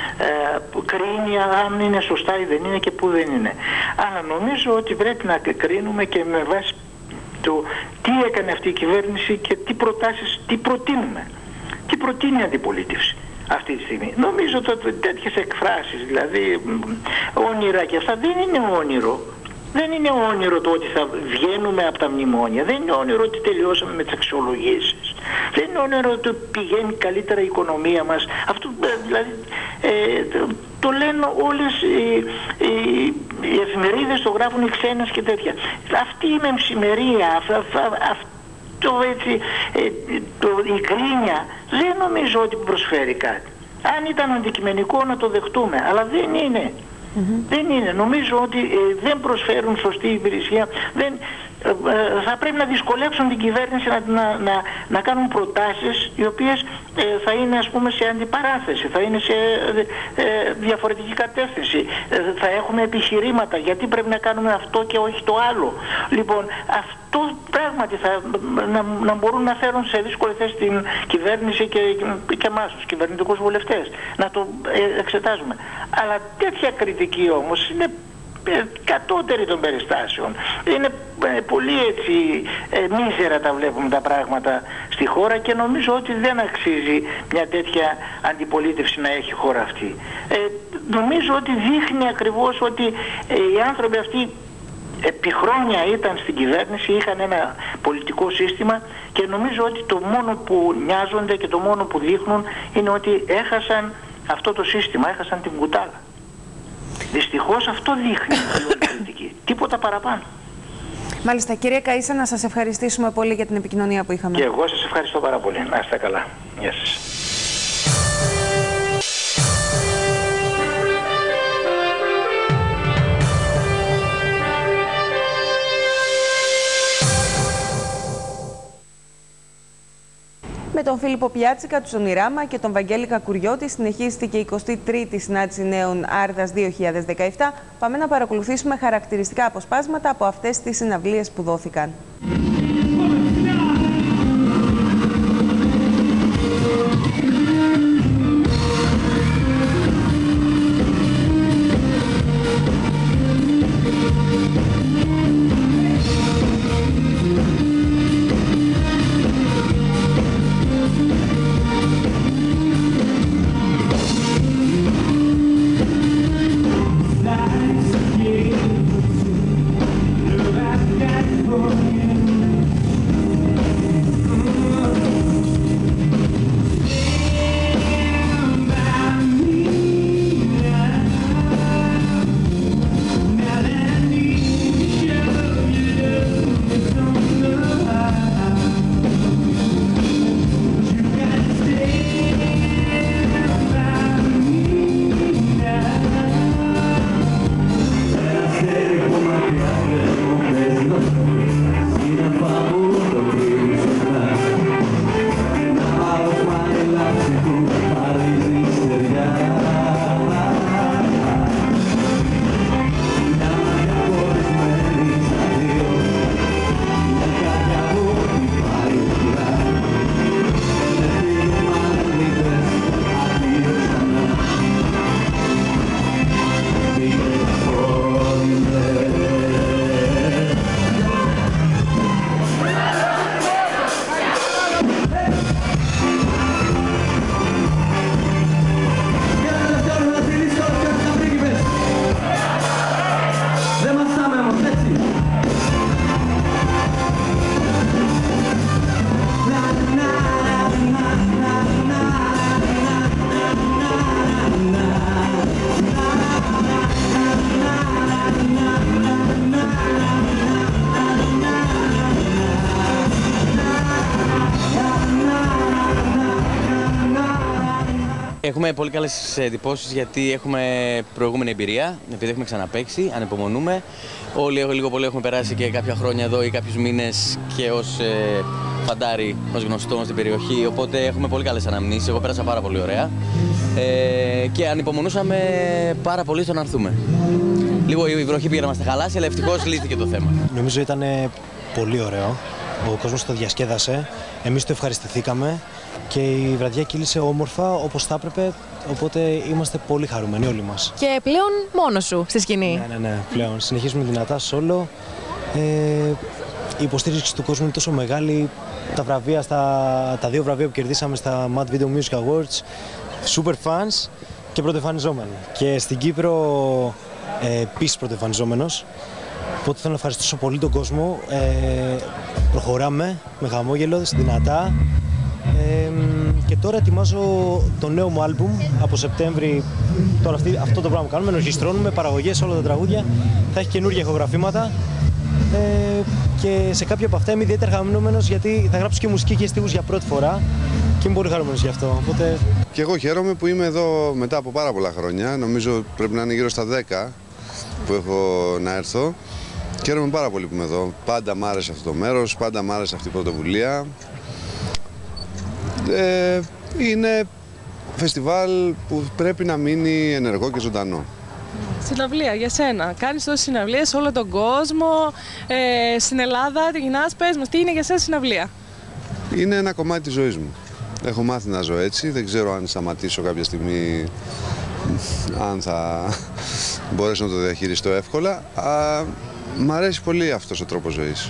ε, κρίνει αν είναι σωστά ή δεν είναι και πού δεν είναι. Αλλά νομίζω ότι πρέπει να κρίνουμε και με βάση το τι έκανε αυτή η κυβέρνηση και τι προτάσεις, τι προτείνουμε. Τι προτείνει η αντιπολίτευση αυτή τη στιγμή. Νομίζω ότι τέτοιες εκφράσεις, δηλαδή όνειρα και αυτά, δεν είναι όνειρο. Δεν είναι όνειρο το ότι θα βγαίνουμε από τα μνημόνια. Δεν είναι όνειρο ότι τελειώσαμε με τις αξιολογήσεις. Δεν είναι όνειρο ότι πηγαίνει καλύτερα η οικονομία μας. Αυτό δηλαδή ε, το λένε όλες οι, οι, οι εφημερίδες, το γράφουν οι ξένες και τέτοια. Αυτή η μεμψημερία, αυτό, αυτό έτσι, ε, το, η κρίνια, δεν νομίζω ότι προσφέρει κάτι. Αν ήταν αντικειμενικό να το δεχτούμε, αλλά δεν είναι. Mm-hmm. Δεν είναι. Νομίζω ότι ε, δεν προσφέρουν σωστή υπηρεσία. Δεν, ε, ε, θα πρέπει να δυσκολεύσουν την κυβέρνηση να, να, να, να κάνουν προτάσεις οι οποίες ε, θα είναι ας πούμε σε αντιπαράθεση, θα είναι σε ε, ε, διαφορετική κατεύθυνση. Ε, θα έχουμε επιχειρήματα γιατί πρέπει να κάνουμε αυτό και όχι το άλλο. Λοιπόν, αυτό πράγματι θα, να, να μπορούν να φέρουν σε δύσκολη θέση την κυβέρνηση και, και εμάς τους κυβερνητικούς βουλευτές. Να το ε, εξετάζουμε. Αλλά τέτοια κριτική όμως είναι κατώτερη των περιστάσεων. Είναι ε, πολύ έτσι ε, μίζερα τα βλέπουμε τα πράγματα στη χώρα και νομίζω ότι δεν αξίζει μια τέτοια αντιπολίτευση να έχει χώρα αυτή. Ε, νομίζω ότι δείχνει ακριβώς ότι ε, οι άνθρωποι αυτοί επί χρόνια ήταν στην κυβέρνηση, είχαν ένα πολιτικό σύστημα και νομίζω ότι το μόνο που νοιάζονται και το μόνο που δείχνουν είναι ότι έχασαν αυτό το σύστημα, έχασαν την κουτάλα. Δυστυχώς αυτό δείχνει η πολιτική. Τίποτα παραπάνω. Μάλιστα, κυρία Καΐσα, να σας ευχαριστήσουμε πολύ για την επικοινωνία που είχαμε. Και εγώ σας ευχαριστώ πάρα πολύ. Να είστε καλά. Γεια σας. Με με τον Φίλιππο Πιάτσικα του Σονιράμα και τον Βαγγέλη Κακουριώτη συνεχίστηκε η εικοστή τρίτη συνάντηση νέων Άρδας δύο χιλιάδες δεκαεπτά. Πάμε να παρακολουθήσουμε χαρακτηριστικά αποσπάσματα από αυτές τις συναυλίες που δόθηκαν. Έχουμε πολύ καλές εντυπώσεις γιατί έχουμε προηγούμενη εμπειρία, επειδή έχουμε ξαναπαίξει, ανυπομονούμε. Όλοι λίγο πολύ έχουμε περάσει και κάποια χρόνια εδώ ή κάποιους μήνες και ως ε, φαντάρι, ως γνωστό στην περιοχή, οπότε έχουμε πολύ καλές αναμνήσεις. Εγώ πέρασα πάρα πολύ ωραία ε, και ανυπομονούσαμε πάρα πολύ στο να έρθουμε. Λίγο η βροχή πήγε να μας τα χαλάσει, αλλά ευτυχώς λύθηκε το θέμα. Νομίζω ήταν πολύ ωραίο. Ο κόσμος το διασκέδασε, εμείς το ευχαριστηθήκαμε και η βραδιά κύλησε όμορφα όπως θα έπρεπε, οπότε είμαστε πολύ χαρούμενοι όλοι μας. Και πλέον μόνος σου στη σκηνή. Ναι, ναι, ναι, πλέον. Συνεχίζουμε δυνατά solo. Ε, η υποστήριξη του κόσμου είναι τόσο μεγάλη. Τα, βραβεία στα, τα δύο βραβεία που κερδίσαμε στα Mad Video Music Awards, super fans και πρωτοεμφανιζόμενοι. Και στην Κύπρο ε, επίσης πρωτοεμφανιζόμενος. Οπότε θέλω να ευχαριστήσω πολύ τον κόσμο. Ε, προχωράμε με χαμόγελο, δυνατά. Ε, και τώρα ετοιμάζω το νέο μου άλμπουμ από Σεπτέμβρη. Τώρα αυτή, αυτό το πράγμα κάνουμε, ενορχιστρώνουμε παραγωγές όλα τα τραγούδια. Θα έχει καινούργια ηχογραφήματα ε, και σε κάποια από αυτά είμαι ιδιαίτερα χαρούμενος γιατί θα γράψω και μουσική και στίχους για πρώτη φορά και είμαι πολύ χαρούμενος γι' αυτό. Οπότε... Και εγώ χαίρομαι που είμαι εδώ μετά από πάρα πολλά χρόνια. Νομίζω πρέπει να είναι γύρω στα δέκα που έχω να έρθω. Χαίρομαι πάρα πολύ που είμαι εδώ. Πάντα μ' άρεσε αυτό το μέρος, πάντα μ' άρεσε αυτή η πρωτοβουλία. Ε, είναι φεστιβάλ που πρέπει να μείνει ενεργό και ζωντανό. Συναυλία για σένα. Κάνεις τόσες συναυλίες σε όλο τον κόσμο, ε, στην Ελλάδα, τη γυρνάς, πες μας, τι είναι για σένα συναυλία? Είναι ένα κομμάτι της ζωής μου. Έχω μάθει να ζω έτσι, δεν ξέρω αν σταματήσω κάποια στιγμή, αν θα μπορέσω να το διαχειριστώ εύκολα. Α, μ' αρέσει πολύ αυτός ο τρόπος ζωής.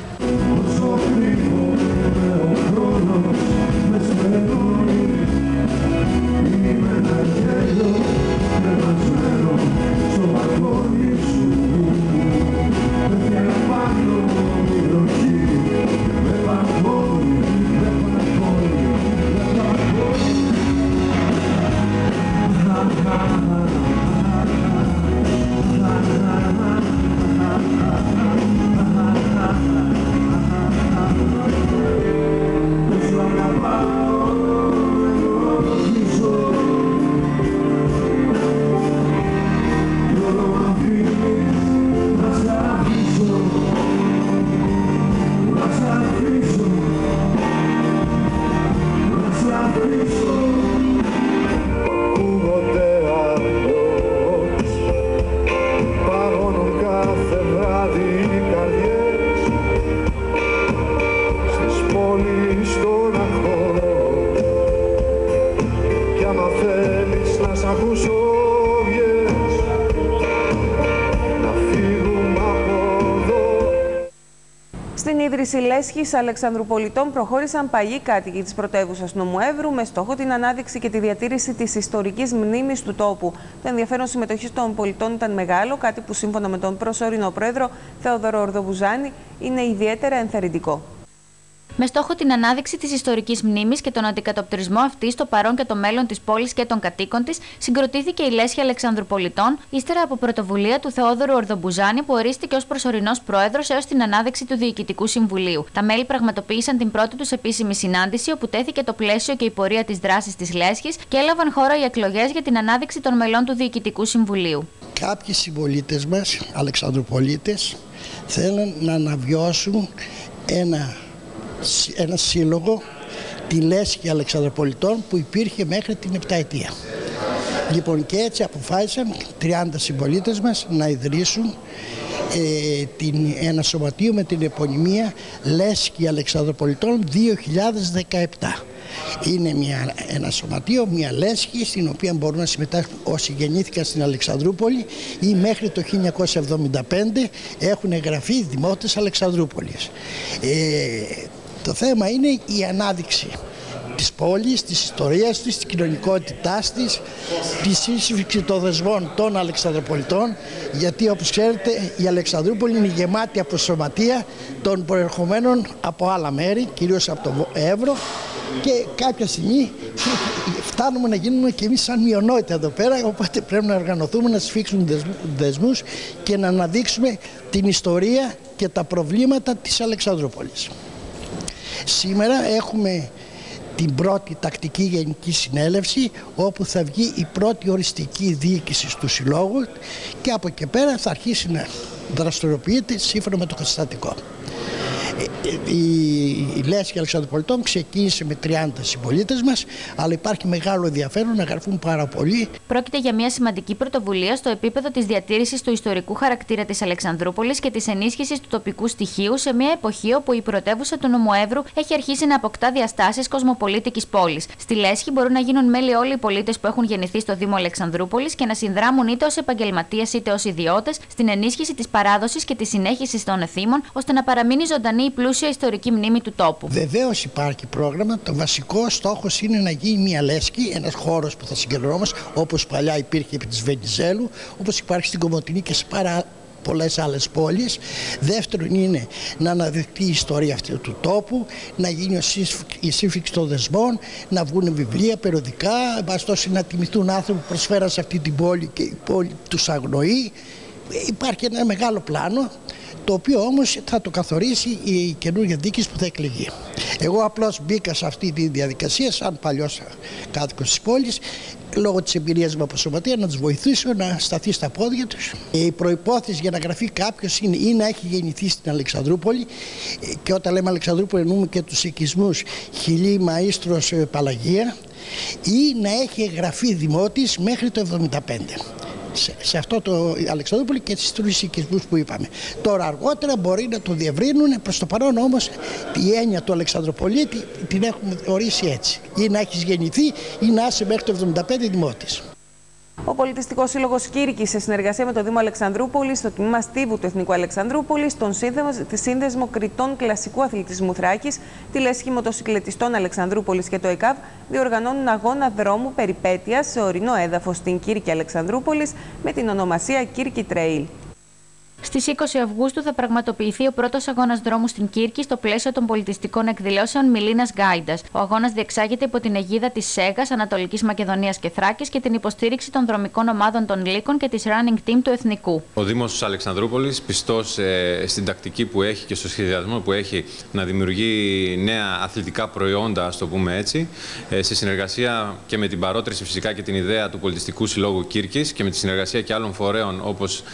Στην ίδρυση Λέσχης Αλεξανδρουπολιτών προχώρησαν παλιοί κάτοικοι της πρωτεύουσας Νομού Εύρου με στόχο την ανάδειξη και τη διατήρηση της ιστορικής μνήμης του τόπου. Το ενδιαφέρον συμμετοχής των πολιτών ήταν μεγάλο, κάτι που σύμφωνα με τον προσωρινό πρόεδρο Θεόδωρο Ορδοβουζάνη είναι ιδιαίτερα ενθαρρυντικό. Με στόχο την ανάδειξη της ιστορικής μνήμης και τον αντικατοπτρισμό αυτή στο παρόν και το μέλλον της πόλης και των κατοίκων της, συγκροτήθηκε η Λέσχη Αλεξανδρουπολιτών, ύστερα από πρωτοβουλία του Θεόδωρου Ορδοβουζάνη, που ορίστηκε ως προσωρινός πρόεδρος έως την ανάδειξη του Διοικητικού Συμβουλίου. Τα μέλη πραγματοποίησαν την πρώτη τους επίσημη συνάντηση, όπου τέθηκε το πλαίσιο και η πορεία της δράσης της Λέσχης και έλαβαν χώρα οι εκλογές για την ανάδειξη των μελών του Διοικητικού Συμβουλίου. Κάποιοι συμπολίτες μας, Αλεξανδρουπολίτες, θέλουν να αναβιώσουν ένα ένα σύλλογο, τη Λέσχη Αλεξανδρουπολιτών, που υπήρχε μέχρι την επταετία. Λοιπόν, και έτσι αποφάσισαν τριάντα συμπολίτες μας να ιδρύσουν ε, την, ένα σωματείο με την επωνυμία Λέσχη Αλεξανδρουπολιτών δύο χιλιάδες δεκαεπτά. Είναι μια, ένα σωματείο, μια λέσχη, στην οποία μπορούν να συμμετάσχουν όσοι γεννήθηκαν στην Αλεξανδρούπολη ή μέχρι το χίλια εννιακόσια εβδομήντα πέντε έχουν εγγραφεί δημότες Αλεξανδρούπολης. Ε, το θέμα είναι η ανάδειξη της πόλης, της ιστορίας της, της κοινωνικότητάς της, τη σύσφυξη των δεσμών των Αλεξανδροπολιτών, γιατί όπως ξέρετε η Αλεξανδρούπολη είναι γεμάτη από σωματεία των προερχομένων από άλλα μέρη, κυρίως από το Εύρο, και κάποια στιγμή φτάνουμε να γίνουμε και εμείς σαν μειονότητα εδώ πέρα, οπότε πρέπει να οργανωθούμε, να σφίξουμε δεσμούς και να αναδείξουμε την ιστορία και τα προβλήματα της Αλεξανδρούπολης. Σήμερα έχουμε την πρώτη τακτική γενική συνέλευση, όπου θα βγει η πρώτη οριστική διοίκηση του συλλόγου και από εκεί πέρα θα αρχίσει να δραστηριοποιείται σύμφωνα με το καταστατικό. Η Λέσχη Αλεξανδρουπολιτών ξεκίνησε με τριάντα συμπολίτες μας, αλλά υπάρχει μεγάλο ενδιαφέρον να γραφούν πάρα πολύ. Πρόκειται για μια σημαντική πρωτοβουλία στο επίπεδο της διατήρησης του ιστορικού χαρακτήρα της Αλεξανδρούπολης και της ενίσχυσης του τοπικού στοιχείου σε μια εποχή όπου η πρωτεύουσα του νομού Εύρου έχει αρχίσει να αποκτά διαστάσεις κοσμοπολίτικης πόλης. Στη Λέσχη μπορούν να γίνουν μέλη όλοι οι πολίτες που έχουν γεννηθεί στο Δήμο Αλεξανδρούπολης και να συνδράμουν είτε ως επαγγελματίες είτε ως ιδιώτες στην ενίσχυση της παράδοσης και της συνέχισης των εθήμων, ώστε να παραμείνει ζωντανή η πλούσια ιστορική μνήμη του τόπου. Βεβαίως υπάρχει πρόγραμμα. Το βασικό στόχος είναι να γίνει μια λέσχη, ένας χώρος που θα συγκεντρωνόμαστε, όπως παλιά υπήρχε επί της Βενιζέλου, όπως υπάρχει στην Κομοτηνή και σε πάρα πολλές άλλες πόλεις. Δεύτερον είναι να αναδειχθεί η ιστορία αυτού του τόπου, να γίνει η σύμφυξη των δεσμών, να βγουν βιβλία, περιοδικά, μπαστώσει να τιμηθούν άνθρωποι που προσφέραν σε αυτή την πόλη και η πόλη τους αγνοεί. Υπάρχει ένα μεγάλο πλάνο, το οποίο όμως θα το καθορίσει η καινούργια διοίκηση που θα εκλεγεί. Εγώ απλώς μπήκα σε αυτή τη διαδικασία σαν παλιός κάτοικος της πόλης, λόγω της εμπειρίας μου από σωματεία, να τους βοηθήσω να σταθεί στα πόδια τους. Η προϋπόθεση για να γραφεί κάποιος είναι ή να έχει γεννηθεί στην Αλεξανδρούπολη, και όταν λέμε Αλεξανδρούπολη εννοούμε και τους οικισμούς Χιλή, Μαΐστρος, Παλαγία, ή να έχει εγγραφεί δημότης μέχρι το εβδομήντα πέντε. Σε, σε αυτό το Αλεξανδρούπολη και στις τρεις οικισμούς που είπαμε. Τώρα αργότερα μπορεί να το διευρύνουν, προς το παρόν όμως η έννοια του Αλεξανδροπολίτη την έχουμε ορίσει έτσι. Ή να έχεις γεννηθεί ή να είσαι μέχρι το εβδομήντα πέντε δημότης. Ο Πολιτιστικός Σύλλογος Κήρκης, σε συνεργασία με το Δήμο Αλεξανδρούπολης, το τμήμα Στίβου του Εθνικού Αλεξανδρούπολης, τον Σύνδεσμο Κριτών Κλασικού Αθλητισμού Θράκης, τη Λέσχη Μοτοσυκλετιστών Αλεξανδρούπολης και το ΕΚΑΒ διοργανώνουν αγώνα δρόμου περιπέτειας σε ορεινό έδαφος στην Κήρκη Αλεξανδρούπολης με την ονομασία Κήρκη Trail. Στις είκοσι Αυγούστου θα πραγματοποιηθεί ο πρώτος αγώνας δρόμου στην Κήρκη στο πλαίσιο των πολιτιστικών εκδηλώσεων Μιλίνας Γκάιντας. Ο αγώνας διεξάγεται υπό την αιγίδα της ΣΕΓΑΣ, Ανατολικής Μακεδονίας και Θράκης και την υποστήριξη των δρομικών ομάδων των Λύκων και της Running Team του Εθνικού. Ο Δήμος Αλεξανδρούπολης, πιστός ε, στην τακτική που έχει και στο σχεδιασμό που έχει να δημιουργεί νέα αθλητικά προϊόντα, ας το πούμε έτσι, ε, σε συνεργασία και με την παρότριση φυσικά και την ιδέα του Πολιτιστικού Συλλόγου Κήρκης και με τη συνεργασία και άλλων φορέων όπως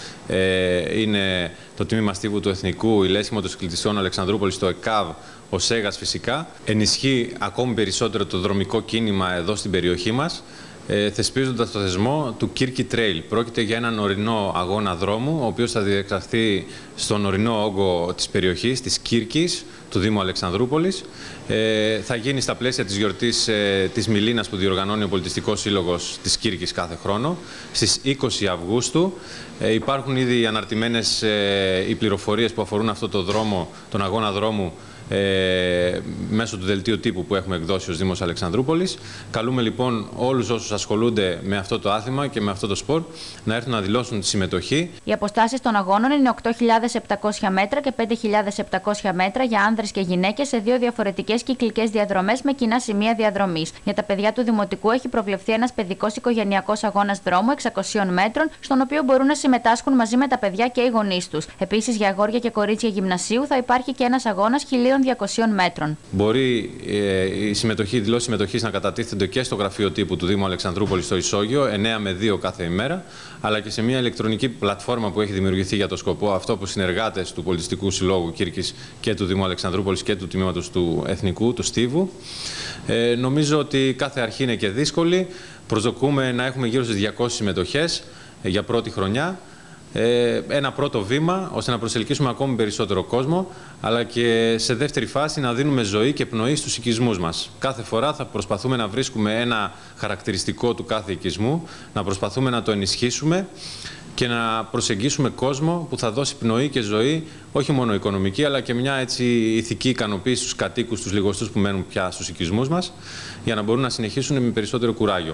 ε, είναι το τμήμα Στίβου του Εθνικού, η Λέσχη Μοτοσυκλετιστών Αλεξανδρούπολης, το ΕΚΑΒ, ο ΣΕΓΑΣ φυσικά. Ενισχύει ακόμη περισσότερο το δρομικό κίνημα εδώ στην περιοχή μας ε, θεσπίζοντας το θεσμό του Κύρκη Trail. Πρόκειται για έναν ορεινό αγώνα δρόμου, ο οποίος θα διεξαχθεί στον ορεινό όγκο της περιοχής, της Κύρκης, του Δήμου Αλεξανδρούπολης. Ε, θα γίνει στα πλαίσια της γιορτής ε, της Μιλίνας που διοργανώνει ο Πολιτιστικός Σύλλογος της Κύρκης κάθε χρόνο, στις είκοσι Αυγούστου. Ε, υπάρχουν ήδη αναρτημένες ε, οι πληροφορίες που αφορούν αυτό το δρόμο, τον αγώνα δρόμου, Ε, μέσω του δελτίου τύπου που έχουμε εκδώσει ως Δήμος Αλεξανδρούπολης. Καλούμε λοιπόν όλους όσους ασχολούνται με αυτό το άθλημα και με αυτό το σπορ να έρθουν να δηλώσουν τη συμμετοχή. Οι αποστάσεις των αγώνων είναι οκτώ χιλιάδες επτακόσια μέτρα και πέντε χιλιάδες επτακόσια μέτρα για άνδρες και γυναίκες σε δύο διαφορετικές κυκλικές διαδρομές με κοινά σημεία διαδρομής. Για τα παιδιά του Δημοτικού έχει προβλεφθεί ένας παιδικός οικογενειακός αγώνας δρόμου εξακοσίων μέτρων, στον οποίο μπορούν να συμμετάσχουν μαζί με τα παιδιά και οι γονείς τους. Επίσης, για αγόρια και κορίτσια γυμνασίου θα υπάρχει και ένας αγώνας χίλια διακοσίων μέτρων. Μπορεί ε, η συμμετοχή, οι δηλώσεις συμμετοχής να κατατίθενται και στο γραφείο τύπου του Δήμου Αλεξανδρούπολης στο Ισόγειο, εννέα με δύο κάθε ημέρα, αλλά και σε μια ηλεκτρονική πλατφόρμα που έχει δημιουργηθεί για το σκοπό αυτό, που συνεργάτες του Πολιτιστικού Συλλόγου Κύρκης και του Δήμου Αλεξανδρούπολης και του Τμήματος του Εθνικού, του Στίβου. Ε, νομίζω ότι κάθε αρχή είναι και δύσκολη. Προσδοκούμε να έχουμε γύρω στις διακόσιες συμμετοχές ε, για πρώτη χρονιά. Ε, ένα πρώτο βήμα ώστε να προσελκύσουμε ακόμη περισσότερο κόσμο, αλλά και σε δεύτερη φάση να δίνουμε ζωή και πνοή στους οικισμούς μας. Κάθε φορά θα προσπαθούμε να βρίσκουμε ένα χαρακτηριστικό του κάθε οικισμού, να προσπαθούμε να το ενισχύσουμε και να προσεγγίσουμε κόσμο που θα δώσει πνοή και ζωή, όχι μόνο οικονομική, αλλά και μια έτσι ηθική ικανοποίηση στους κατοίκους, στους λιγοστούς που μένουν πια στους οικισμούς μας, για να μπορούν να συνεχίσουν με περισσότερο κουράγιο.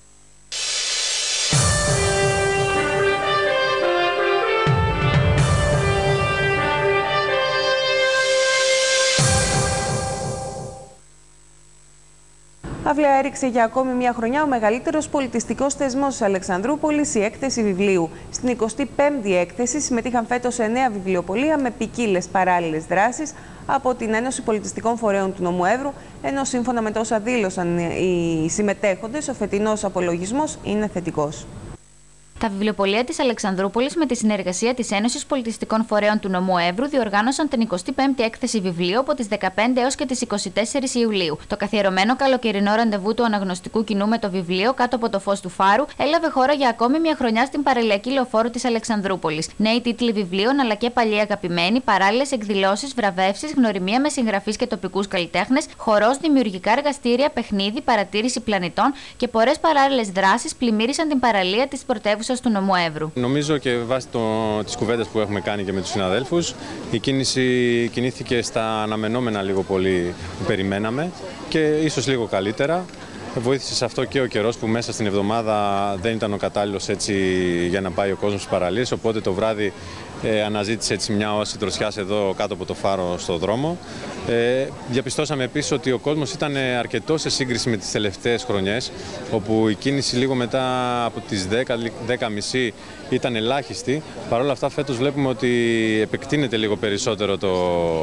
Αύλια έριξε για ακόμη μια χρονιά ο μεγαλύτερος πολιτιστικός θεσμός της Αλεξανδρούπολης, η έκθεση βιβλίου. Στην εικοστή πέμπτη έκθεση συμμετείχαν φέτος εννέα βιβλιοπωλεία με ποικίλες παράλληλες δράσεις από την Ένωση Πολιτιστικών Φορέων του Νομού Εύρου, ενώ σύμφωνα με τόσα δήλωσαν οι συμμετέχοντες, ο φετινός απολογισμός είναι θετικός. Τα βιβλιοπωλεία της Αλεξανδρούπολης, με τη συνεργασία της Ένωσης Πολιτιστικών Φορέων του Νομού Εύρου, διοργάνωσαν την εικοστή πέμπτη έκθεση βιβλίου από τις δεκαπέντε έως και τις είκοσι τέσσερις Ιουλίου. Το καθιερωμένο καλοκαιρινό ραντεβού του αναγνωστικού κοινού με το βιβλίο «Κάτω από το φως του φάρου» έλαβε χώρα για ακόμη μια χρονιά στην παραλιακή λεωφόρο της Αλεξανδρούπολης. Νέοι τίτλοι βιβλίων, αλλά και παλιοί αγαπημένοι, παράλληλες εκδηλώσεις, βραβεύσεις, γνωριμία με συγγραφείς και τοπικούς καλλιτέχνες, χορός, δημιουργικά εργαστήρια, παιχνίδι, παρατήρηση πλανητών και πολλές παράλληλες δράσεις πλημμύρισαν την παραλία της πρωτεύουσας του Νομού Εύρου. Νομίζω και βάσει τις κουβέντες που έχουμε κάνει και με τους συναδέλφους, η κίνηση κινήθηκε στα αναμενόμενα λίγο πολύ που περιμέναμε και ίσως λίγο καλύτερα. Βοήθησε σε αυτό και ο καιρός που μέσα στην εβδομάδα δεν ήταν ο κατάλληλος έτσι για να πάει ο κόσμος στις παραλίες, οπότε το βράδυ ε, αναζήτησε έτσι μια όαση δροσιάς εδώ κάτω από το φάρο στο δρόμο. Ε, διαπιστώσαμε επίσης ότι ο κόσμος ήταν αρκετός σε σύγκριση με τις τελευταίες χρονιές, όπου η κίνηση λίγο μετά από τις δέκα, δέκα και μισή ήταν ελάχιστη. Παρ' όλα αυτά φέτος βλέπουμε ότι επεκτείνεται λίγο περισσότερο το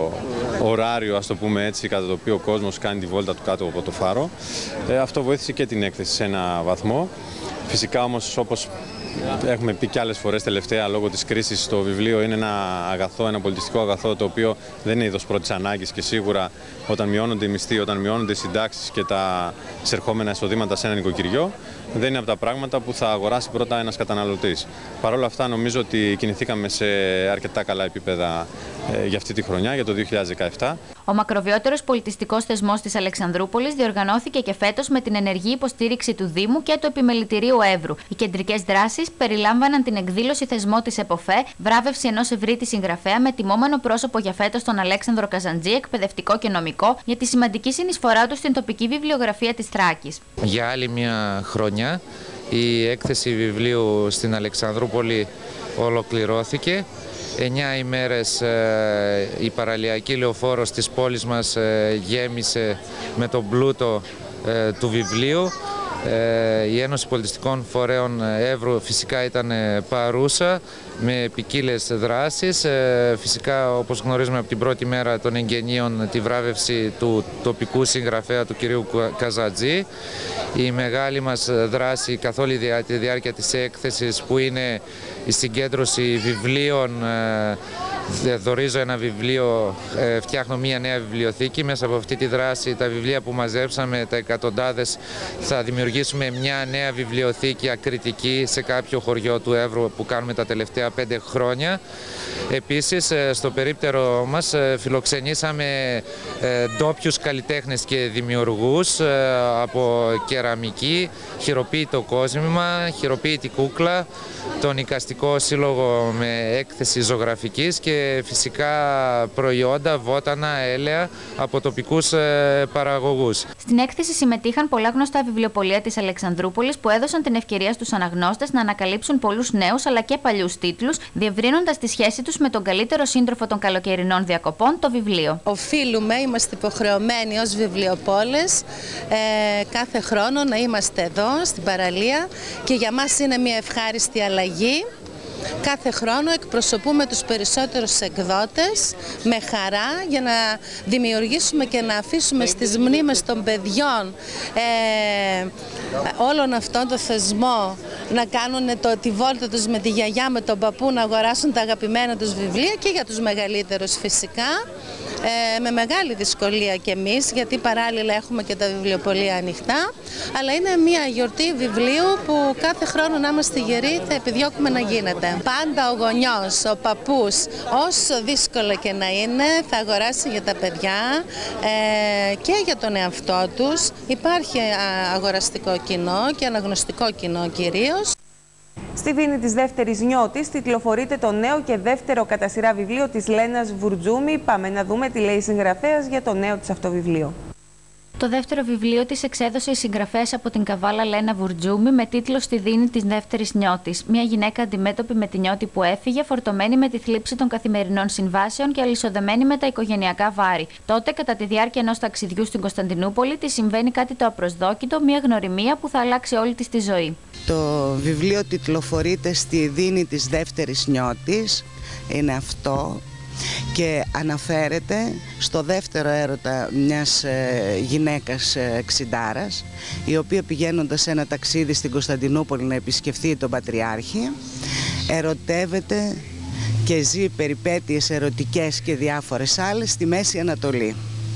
ωράριο, ας το πούμε έτσι, κατά το οποίο ο κόσμος κάνει τη βόλτα του κάτω από το φάρο. Ε, αυτό βοήθησε και την έκθεση σε ένα βαθμό. Φυσικά όμως, όπως έχουμε πει και άλλες φορές τελευταία, λόγω της κρίσης, το βιβλίο είναι ένα αγαθό, ένα πολιτιστικό αγαθό, το οποίο δεν είναι είδος πρώτης ανάγκης και σίγουρα όταν μειώνονται οι μισθοί, όταν μειώνονται οι συντάξεις και τα εισερχόμενα εισοδήματα σε ένα νοικοκυριό, δεν είναι από τα πράγματα που θα αγοράσει πρώτα ένας καταναλωτής. Παρ' όλα αυτά, νομίζω ότι κινηθήκαμε σε αρκετά καλά επίπεδα ε, για αυτή τη χρονιά, για το δύο χιλιάδες δεκαεπτά. Ο μακροβιότερος πολιτιστικός θεσμός της Αλεξανδρούπολης διοργανώθηκε και φέτος με την ενεργή υποστήριξη του Δήμου και του Επιμελητηρίου Εύρου. Οι κεντρικές δράσεις περιλάμβαναν την εκδήλωση θεσμό της ΕΠΟΦΕ, βράβευση ενός ευρύτη συγγραφέα με τιμόμενο πρόσωπο για φέτος τον Αλέξανδρο Καζαντζή, εκπαιδευτικό και νομικό, για τη σημαντική συνεισφορά του στην τοπική βιβλιογραφία της Θράκης. Για άλλη μια χρονιά η έκθεση βιβλίου στην Αλεξανδρούπολη ολοκληρώθηκε. Εννιά ημέρες ε, η παραλιακή λεωφόρος της πόλης μας ε, γέμισε με τον πλούτο ε, του βιβλίου. Ε, η Ένωση Πολιτιστικών Φορέων Εύρου φυσικά ήταν παρούσα με ποικίλες δράσεις. Φυσικά, όπως γνωρίζουμε από την πρώτη μέρα των εγγενείων, τη βράβευση του τοπικού συγγραφέα του κυρίου Καζατζή. Η μεγάλη μας δράση καθ' όλη τη διάρκεια της έκθεσης, που είναι η συγκέντρωση βιβλίων. Δωρίζω ένα βιβλίο, φτιάχνω μια νέα βιβλιοθήκη. Μέσα από αυτή τη δράση, τα βιβλία που μαζέψαμε, τα εκατοντάδες, θα δημιουργήσουμε μια νέα βιβλιοθήκη ακριτική σε κάποιο χωριό του Εύρου που κάνουμε τα τελευταία πέντε χρόνια. Επίσης, στο περίπτερο μας φιλοξενήσαμε ντόπιους καλλιτέχνες και δημιουργούς από κεραμική, χειροποίητο κόσμημα, χειροποίητη κούκλα, τον Οικαστικό Σύλλογο με έκθεση ζωγραφικής και φυσικά προϊόντα, βότανα, έλαια από τοπικούς παραγωγούς. Στην έκθεση συμμετείχαν πολλά γνωστά βιβλιοπωλεία της Αλεξανδρούπολης που έδωσαν την ευκαιρία στους αναγνώστες να ανακαλύψουν πολλούς νέους αλλά και παλιούς τίτλους, διευρύνοντας τη σχέση τους με τον καλύτερο σύντροφο των καλοκαιρινών διακοπών, το βιβλίο. Οφείλουμε, είμαστε υποχρεωμένοι ως βιβλιοπόλες ε, κάθε χρόνο να είμαστε εδώ στην παραλία και για μας είναι μια ευχάριστη αλλαγή. Κάθε χρόνο εκπροσωπούμε τους περισσότερους εκδότες με χαρά για να δημιουργήσουμε και να αφήσουμε στις μνήμες των παιδιών ε, όλων αυτών το θεσμό να κάνουν το, τη βόλτα τους με τη γιαγιά, με τον παππού, να αγοράσουν τα αγαπημένα τους βιβλία και για τους μεγαλύτερους φυσικά. Ε, με μεγάλη δυσκολία και εμείς, γιατί παράλληλα έχουμε και τα βιβλιοπωλεία ανοιχτά, αλλά είναι μια γιορτή βιβλίου που κάθε χρόνο να είμαστε γεροί θα επιδιώκουμε να γίνεται. Πάντα ο γονιός, ο παππούς, όσο δύσκολο και να είναι, θα αγοράσει για τα παιδιά ε, και για τον εαυτό τους. Υπάρχει αγοραστικό κοινό και αναγνωστικό κοινό κυρίως. Στη Δίνη της δεύτερης νιώτης τιτλοφορείται το νέο και δεύτερο κατά σειρά βιβλίο της Λένας Βουρτζούμη. Πάμε να δούμε τι λέει η συγγραφέας για το νέο της αυτό βιβλίο. Το δεύτερο βιβλίο της εξέδωσε η συγγραφέας από την Καβάλα Λένα Βουρτζούμη με τίτλο «Στη Δίνη της δεύτερης νιώτης». Μια γυναίκα αντιμέτωπη με τη νιώτη που έφυγε, φορτωμένη με τη θλίψη των καθημερινών συμβάσεων και αλυσοδεμένη με τα οικογενειακά βάρη. Τότε, κατά τη διάρκεια ενός ταξιδιού στην Κωνσταντινούπολη, της συμβαίνει κάτι το απροσδόκητο, μια γνωριμία που θα αλλάξει όλη της τη ζωή. Το βιβλίο τιτλοφορείται «Στη Δίνη της δεύτερης νιώτης». Είναι αυτό. Και αναφέρεται στο δεύτερο έρωτα μιας ε, γυναίκας ε, εξιντάρας, η οποία πηγαίνοντας σε ένα ταξίδι στην Κωνσταντινούπολη να επισκεφθεί τον Πατριάρχη, ερωτεύεται και ζει περιπέτειες ερωτικές και διάφορες άλλες στη Μέση Ανατολή.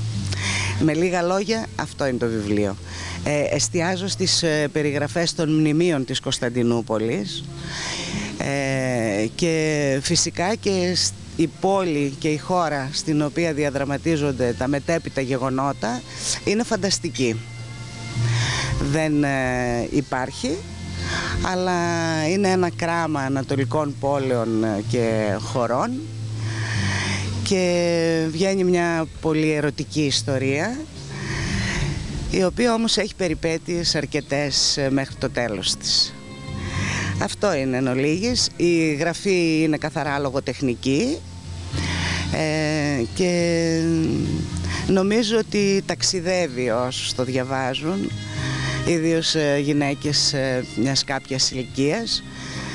Με λίγα λόγια, αυτό είναι το βιβλίο. Ε, εστιάζω στις ε, περιγραφές των μνημείων της Κωνσταντινούπολης ε, και φυσικά και η πόλη και η χώρα στην οποία διαδραματίζονται τα μετέπειτα γεγονότα είναι φανταστική. Δεν ε, υπάρχει, αλλά είναι ένα κράμα ανατολικών πόλεων και χωρών και βγαίνει μια πολύ ερωτική ιστορία, η οποία όμως έχει περιπέτειες αρκετές μέχρι το τέλος της. Αυτό είναι εν ολίγης. Η γραφή είναι καθαρά λογοτεχνική ε, και νομίζω ότι ταξιδεύει όσους το διαβάζουν, ιδίως ε, γυναίκες ε, μιας κάποιας ηλικίας,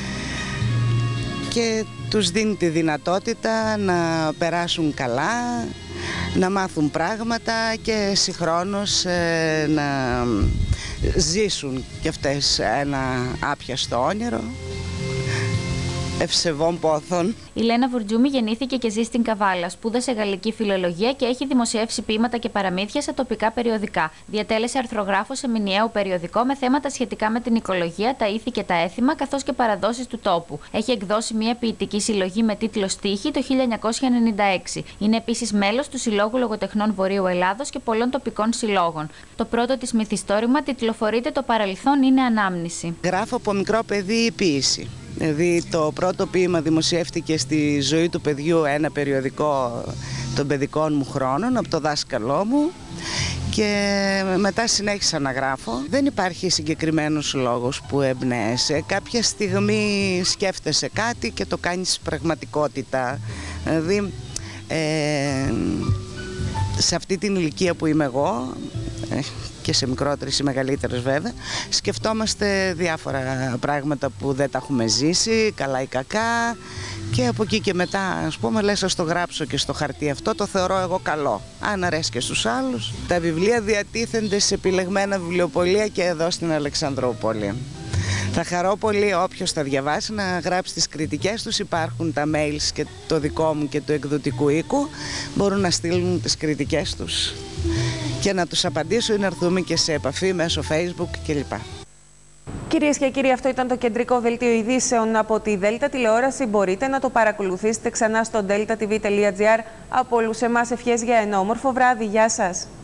και τους δίνει τη δυνατότητα να περάσουν καλά, να μάθουν πράγματα και συγχρόνως ε, να ζήσουν κι αυτές ένα άπιαστο όνειρο ευσεβών πόθων. Η Λένα Βουρτζούμη γεννήθηκε και ζει στην Καβάλα, σπούδασε γαλλική φιλολογία και έχει δημοσιεύσει ποίηματα και παραμύθια σε τοπικά περιοδικά. Διατέλεσε αρθρογράφο σε μηνιαίο περιοδικό με θέματα σχετικά με την οικολογία, τα ήθη και τα έθιμα, καθώς και παραδόσεις του τόπου. Έχει εκδώσει μια ποιητική συλλογή με τίτλο «Στίχη» το χίλια εννιακόσια ενενήντα έξι. Είναι επίσης μέλος του Συλλόγου Λογοτεχνών Βορείου Ελλάδος και πολλών τοπικών συλλόγων. Το πρώτο της μυθιστόρημα τιτλοφορείται «Το παρελθόν είναι ανάμνηση». Γράφω από μικρό παιδί η ποίηση. Δηλαδή το πρώτο ποίημα δημοσιεύτηκε στη Ζωή του Παιδιού, ένα περιοδικό των παιδικών μου χρόνων, από το δάσκαλό μου, και μετά συνέχισα να γράφω. Δεν υπάρχει συγκεκριμένος λόγος που εμπνέεσαι. Κάποια στιγμή σκέφτεσαι κάτι και το κάνεις πραγματικότητα. Δηλαδή ε, σε αυτή την ηλικία που είμαι εγώ, και σε μικρότερες ή μεγαλύτερες βέβαια, σκεφτόμαστε διάφορα πράγματα που δεν τα έχουμε ζήσει, καλά ή κακά, και από εκεί και μετά, ας πούμε, λες, ας το γράψω και στο χαρτί αυτό, το θεωρώ εγώ καλό. Αν αρέσει και στους άλλους. Τα βιβλία διατίθενται σε επιλεγμένα βιβλιοπωλεία και εδώ στην Αλεξανδρούπολη. Θα χαρώ πολύ όποιος θα διαβάσει να γράψει τις κριτικές τους. Υπάρχουν τα mails και το δικό μου και του εκδοτικού οίκου. Μπορούν να στείλουν τις κριτικές τους και να τους απαντήσω ή να έρθουμε και σε επαφή μέσω Facebook κλπ. Κυρίες και κύριοι, αυτό ήταν το κεντρικό δελτίο ειδήσεων από τη Δέλτα Τηλεόραση. Μπορείτε να το παρακολουθήσετε ξανά στο delta t v τελεία g r. Από όλους εμάς ευχές για ένα όμορφο βράδυ. Γεια σας.